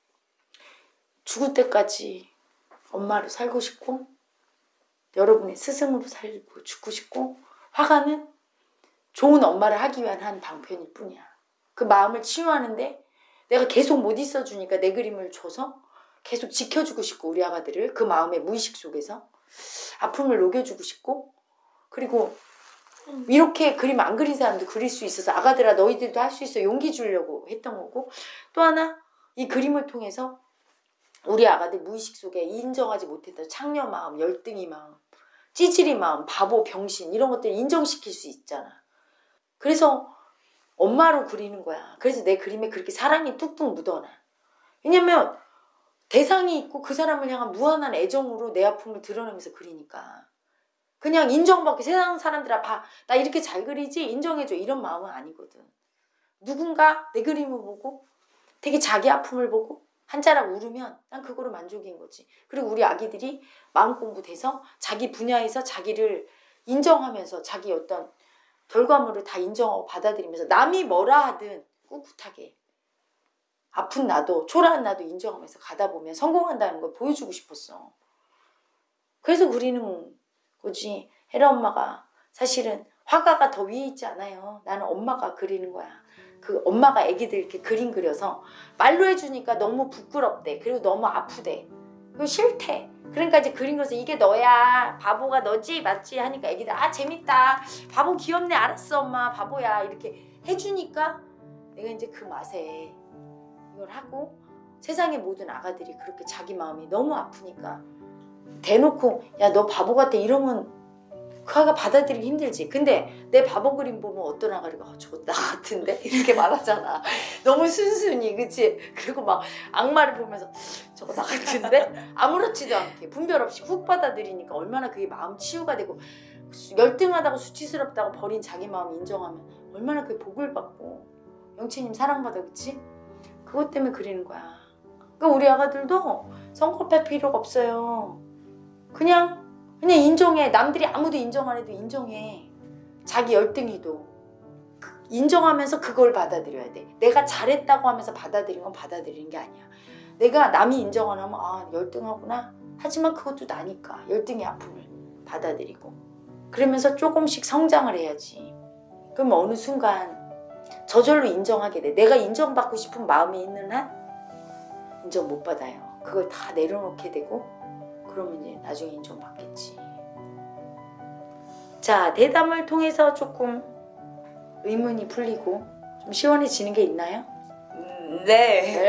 죽을 때까지 엄마로 살고 싶고 여러분의 스승으로 살고 죽고 싶고 화가는 좋은 엄마를 하기 위한 한 방편일 뿐이야. 그 마음을 치유하는데 내가 계속 못 있어주니까 내 그림을 줘서 계속 지켜주고 싶고 우리 아가들을 그 마음의 무의식 속에서 아픔을 녹여주고 싶고 그리고 이렇게 그림 안 그린 사람도 그릴 수 있어서 아가들아 너희들도 할 수 있어 용기 주려고 했던 거고 또 하나 이 그림을 통해서 우리 아가들 무의식 속에 인정하지 못했던 창녀 마음, 열등이 마음, 찌질이 마음, 바보, 병신 이런 것들 인정시킬 수 있잖아. 그래서 엄마로 그리는 거야. 그래서 내 그림에 그렇게 사랑이 뚝뚝 묻어나. 왜냐면 대상이 있고 그 사람을 향한 무한한 애정으로 내 아픔을 드러내면서 그리니까. 그냥 인정받고 세상 사람들아 봐. 나 이렇게 잘 그리지? 인정해줘. 이런 마음은 아니거든. 누군가 내 그림을 보고 되게 자기 아픔을 보고 한 자락 울으면 난 그거로 만족인 거지. 그리고 우리 아기들이 마음 공부돼서 자기 분야에서 자기를 인정하면서 자기 어떤 결과물을 다 인정하고 받아들이면서 남이 뭐라 하든 꿋꿋하게 아픈 나도 초라한 나도 인정하면서 가다 보면 성공한다는 걸 보여주고 싶었어. 그래서 그리는 거지. 혜라 엄마가 사실은 화가가 더 위에 있지 않아요. 나는 엄마가 그리는 거야. 그 엄마가 애기들 이렇게 그림 그려서 말로 해주니까 너무 부끄럽대. 그리고 너무 아프대. 그리고 싫대. 그러니까 이제 그림 그려서 이게 너야. 바보가 너지? 맞지? 하니까 애기들 아 재밌다. 바보 귀엽네. 알았어 엄마. 바보야. 이렇게 해주니까 내가 이제 그 맛에 이걸 하고 세상의 모든 아가들이 그렇게 자기 마음이 너무 아프니까 대놓고 야 너 바보 같아 이러면 그 아가 받아들이기 힘들지. 근데 내 바보 그림 보면 어떤 아가리가 아, 저거 나 같은데? 이렇게 말하잖아. 너무 순순히 그치? 그리고 막 악마를 보면서 저거 나 같은데? 아무렇지도 않게 분별 없이 훅 받아들이니까 얼마나 그게 마음 치유가 되고 열등하다고 수치스럽다고 버린 자기 마음 인정하면 얼마나 그게 복을 받고 영채님 사랑받아 그치? 그것 때문에 그리는 거야. 그러니까 우리 아가들도 성급할 필요가 없어요. 그냥 그냥 인정해. 남들이 아무도 인정 안 해도 인정해. 자기 열등이도 인정하면서 그걸 받아들여야 돼. 내가 잘했다고 하면서 받아들이는 건 받아들이는 게 아니야. 내가 남이 인정 안 하면 아 열등하구나. 하지만 그것도 나니까 열등의 아픔을 받아들이고 그러면서 조금씩 성장을 해야지. 그럼 어느 순간 저절로 인정하게 돼. 내가 인정받고 싶은 마음이 있는 한 인정 못 받아요. 그걸 다 내려놓게 되고 그러면 이제 나중에 인정받겠지. 자, 대담을 통해서 조금 의문이 풀리고 좀 시원해지는 게 있나요? 음, 네.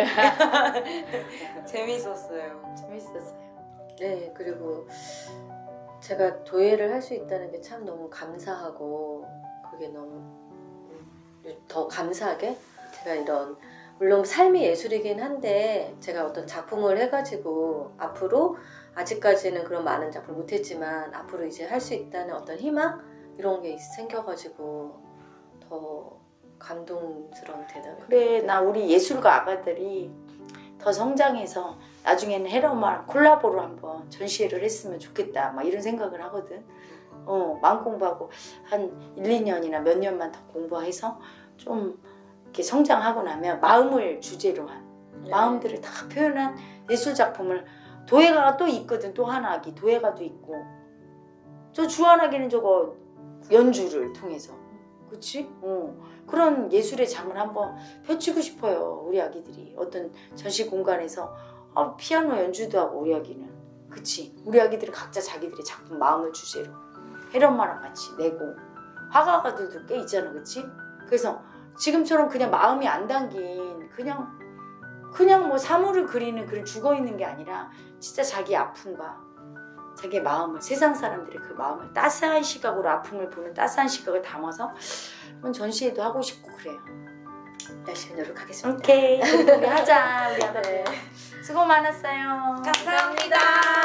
재미있었어요. 재밌었어요. 네, 그리고 제가 도예를 할 수 있다는 게 참 너무 감사하고 그게 너무 더 감사하게 제가 이런 물론 삶이 예술이긴 한데 제가 어떤 작품을 해가지고 앞으로 아직까지는 그런 많은 작품을 못했지만 앞으로 이제 할 수 있다는 어떤 희망 이런 게 생겨가지고 더 감동스러운 대답을 그래 나 우리 예술가 아가들이 더 성장해서 나중에는 헤라엄마랑 콜라보로 한번 전시회를 했으면 좋겠다 막 이런 생각을 하거든. 어, 마음 공부하고 한 일, 이 년이나 몇 년만 더 공부해서 좀 이렇게 성장하고 나면 마음을 주제로 한 네. 마음들을 다 표현한 예술 작품을 도예가가 또 있거든. 또 하나기 도예가도 있고 저 주한하기는 저거 연주를 통해서 그치? 어. 그런 예술의 장을 한번 펼치고 싶어요. 우리 아기들이 어떤 전시 공간에서 아, 피아노 연주도 하고 우리 아기는 그치? 우리 아기들이 각자 자기들의 작품 마음을 주제로 혜련마랑 같이 내고 화가가들도 꽤 있잖아 그치? 그래서 지금처럼 그냥 마음이 안 담긴 그냥 그냥 뭐 사물을 그리는 그런 죽어있는 게 아니라 진짜 자기 아픔과 자기 마음을 세상 사람들의 그 마음을 따스한 시각으로 아픔을 보는 따스한 시각을 담아서 그런 전시회도 하고 싶고 그래요. 열심히 노력하겠습니다. 오케이 우리 하자 우리 아가들. 네. 수고 많았어요. 감사합니다.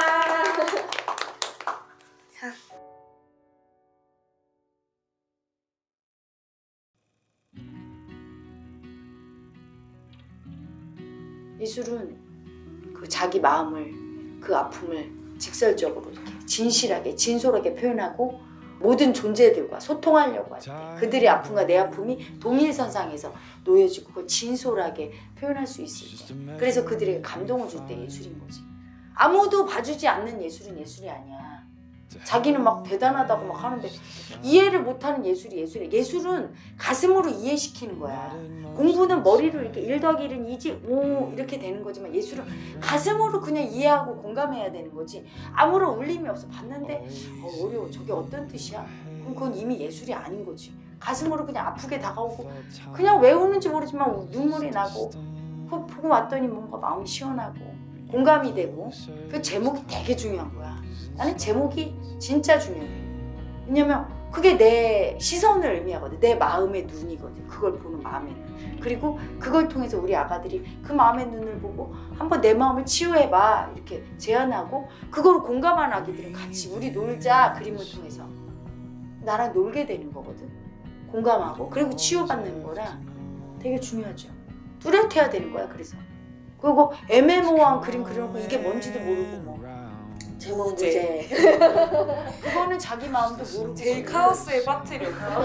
예술은 그 자기 마음을 그 아픔을 직설적으로 이렇게 진실하게 진솔하게 표현하고 모든 존재들과 소통하려고 할 때 그들의 아픔과 내 아픔이 동일선상에서 놓여지고 그걸 진솔하게 표현할 수 있을 때 그래서 그들에게 감동을 줄 때 예술인 거지. 아무도 봐주지 않는 예술은 예술이 아니야. 자기는 막 대단하다고 막 하는데 이해를 못하는 예술이 예술이야. 예술은 가슴으로 이해시키는 거야. 공부는 머리로 이렇게 일 더하기 일은 이지 오 이렇게 되는 거지만 예술은 가슴으로 그냥 이해하고 공감해야 되는 거지. 아무런 울림이 없어. 봤는데 어, 어려워. 저게 어떤 뜻이야? 그럼 그건 이미 예술이 아닌 거지. 가슴으로 그냥 아프게 다가오고 그냥 왜 우는지 모르지만 눈물이 나고 그거 보고 왔더니 뭔가 마음이 시원하고 공감이 되고 그 제목이 되게 중요한 거야. 나는 제목이 진짜 중요해. 왜냐면 그게 내 시선을 의미하거든. 내 마음의 눈이거든. 그걸 보는 마음의 눈. 그리고 그걸 통해서 우리 아가들이 그 마음의 눈을 보고 한번 내 마음을 치유해봐 이렇게 제안하고 그걸 공감한 아기들은 같이 우리 놀자 그림을 통해서 나랑 놀게 되는 거거든. 공감하고 그리고 치유받는 거라 되게 중요하죠. 뚜렷해야 되는 거야. 그래서 그리고 애매모호한 그림 그려놓고 이게 뭔지도 모르고 뭐 제목 무제. 그거는 자기 마음도 모르고 제일 카오스에 빠뜨려서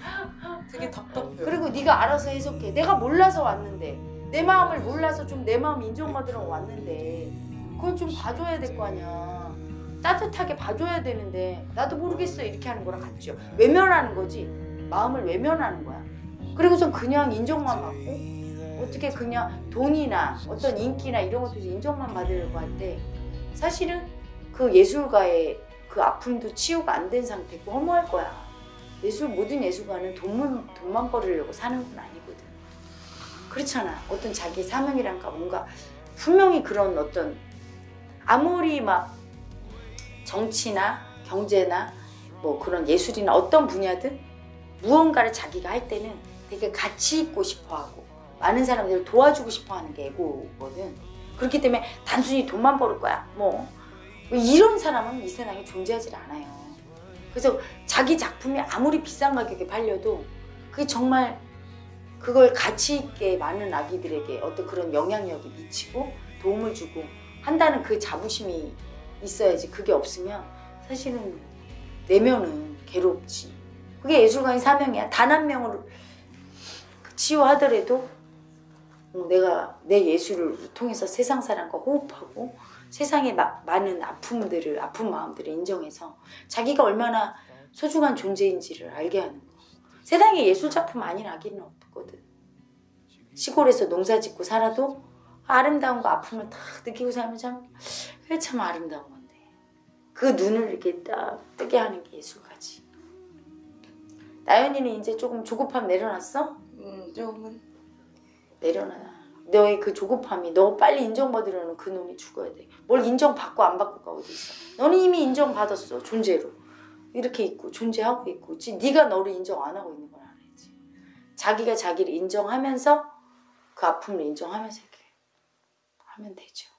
되게 답답해요. 그리고 네가 알아서 해석해. 내가 몰라서 왔는데 내 마음을 몰라서 좀 내 마음 인정받으러 왔는데 그걸 좀 봐줘야 될 거 아니야. 따뜻하게 봐줘야 되는데 나도 모르겠어 이렇게 하는 거랑 같죠. 외면하는 거지. 마음을 외면하는 거야. 그리고선 그냥 인정만 받고 어떻게 그냥 돈이나 어떤 인기나 이런 것도 인정만 받으려고 할 때 사실은 그 예술가의 그 아픔도 치유가 안 된 상태고 허무할 거야. 예술 모든 예술가는 돈만, 돈만 벌으려고 사는 건 아니거든. 그렇잖아. 어떤 자기 사명이란가 뭔가 분명히 그런 어떤 아무리 막 정치나 경제나 뭐 그런 예술이나 어떤 분야든 무언가를 자기가 할 때는 되게 가치 있고 싶어하고 많은 사람들을 도와주고 싶어하는 게 에고거든. 그렇기 때문에 단순히 돈만 벌을 거야. 뭐 이런 사람은 이 세상에 존재하지 않아요. 그래서 자기 작품이 아무리 비싼 가격에 팔려도 그게 정말 그걸 가치 있게 많은 아기들에게 어떤 그런 영향력이 미치고 도움을 주고 한다는 그 자부심이 있어야지. 그게 없으면 사실은 내면은 괴롭지. 그게 예술가의 사명이야. 단 한 명을 치유하더라도 내가 내 예술을 통해서 세상 사람과 호흡하고 세상의 마, 많은 아픔들을 아픈 마음들을 인정해서 자기가 얼마나 소중한 존재인지를 알게 하는 거. 세상에 예술 작품 아닌 아기는 없거든. 시골에서 농사 짓고 살아도 아름다운 거 아픔을 딱 느끼고 살면 참 그게 참 아름다운 건데 그 눈을 이렇게 딱 뜨게 하는 게 예술가지. 나연이는 이제 조금 조급함 내려놨어? 음, 조금은. 내려놔. 너의 그 조급함이 너 빨리 인정받으려는 그 놈이 죽어야 돼. 뭘 인정받고 안 받고가 어디 있어. 너는 이미 인정받았어. 존재로. 이렇게 있고 존재하고 있고. 지 네가 너를 인정 안 하고 있는 걸 알아야지. 자기가 자기를 인정하면서 그 아픔을 인정하면서 이렇게 하면 되죠.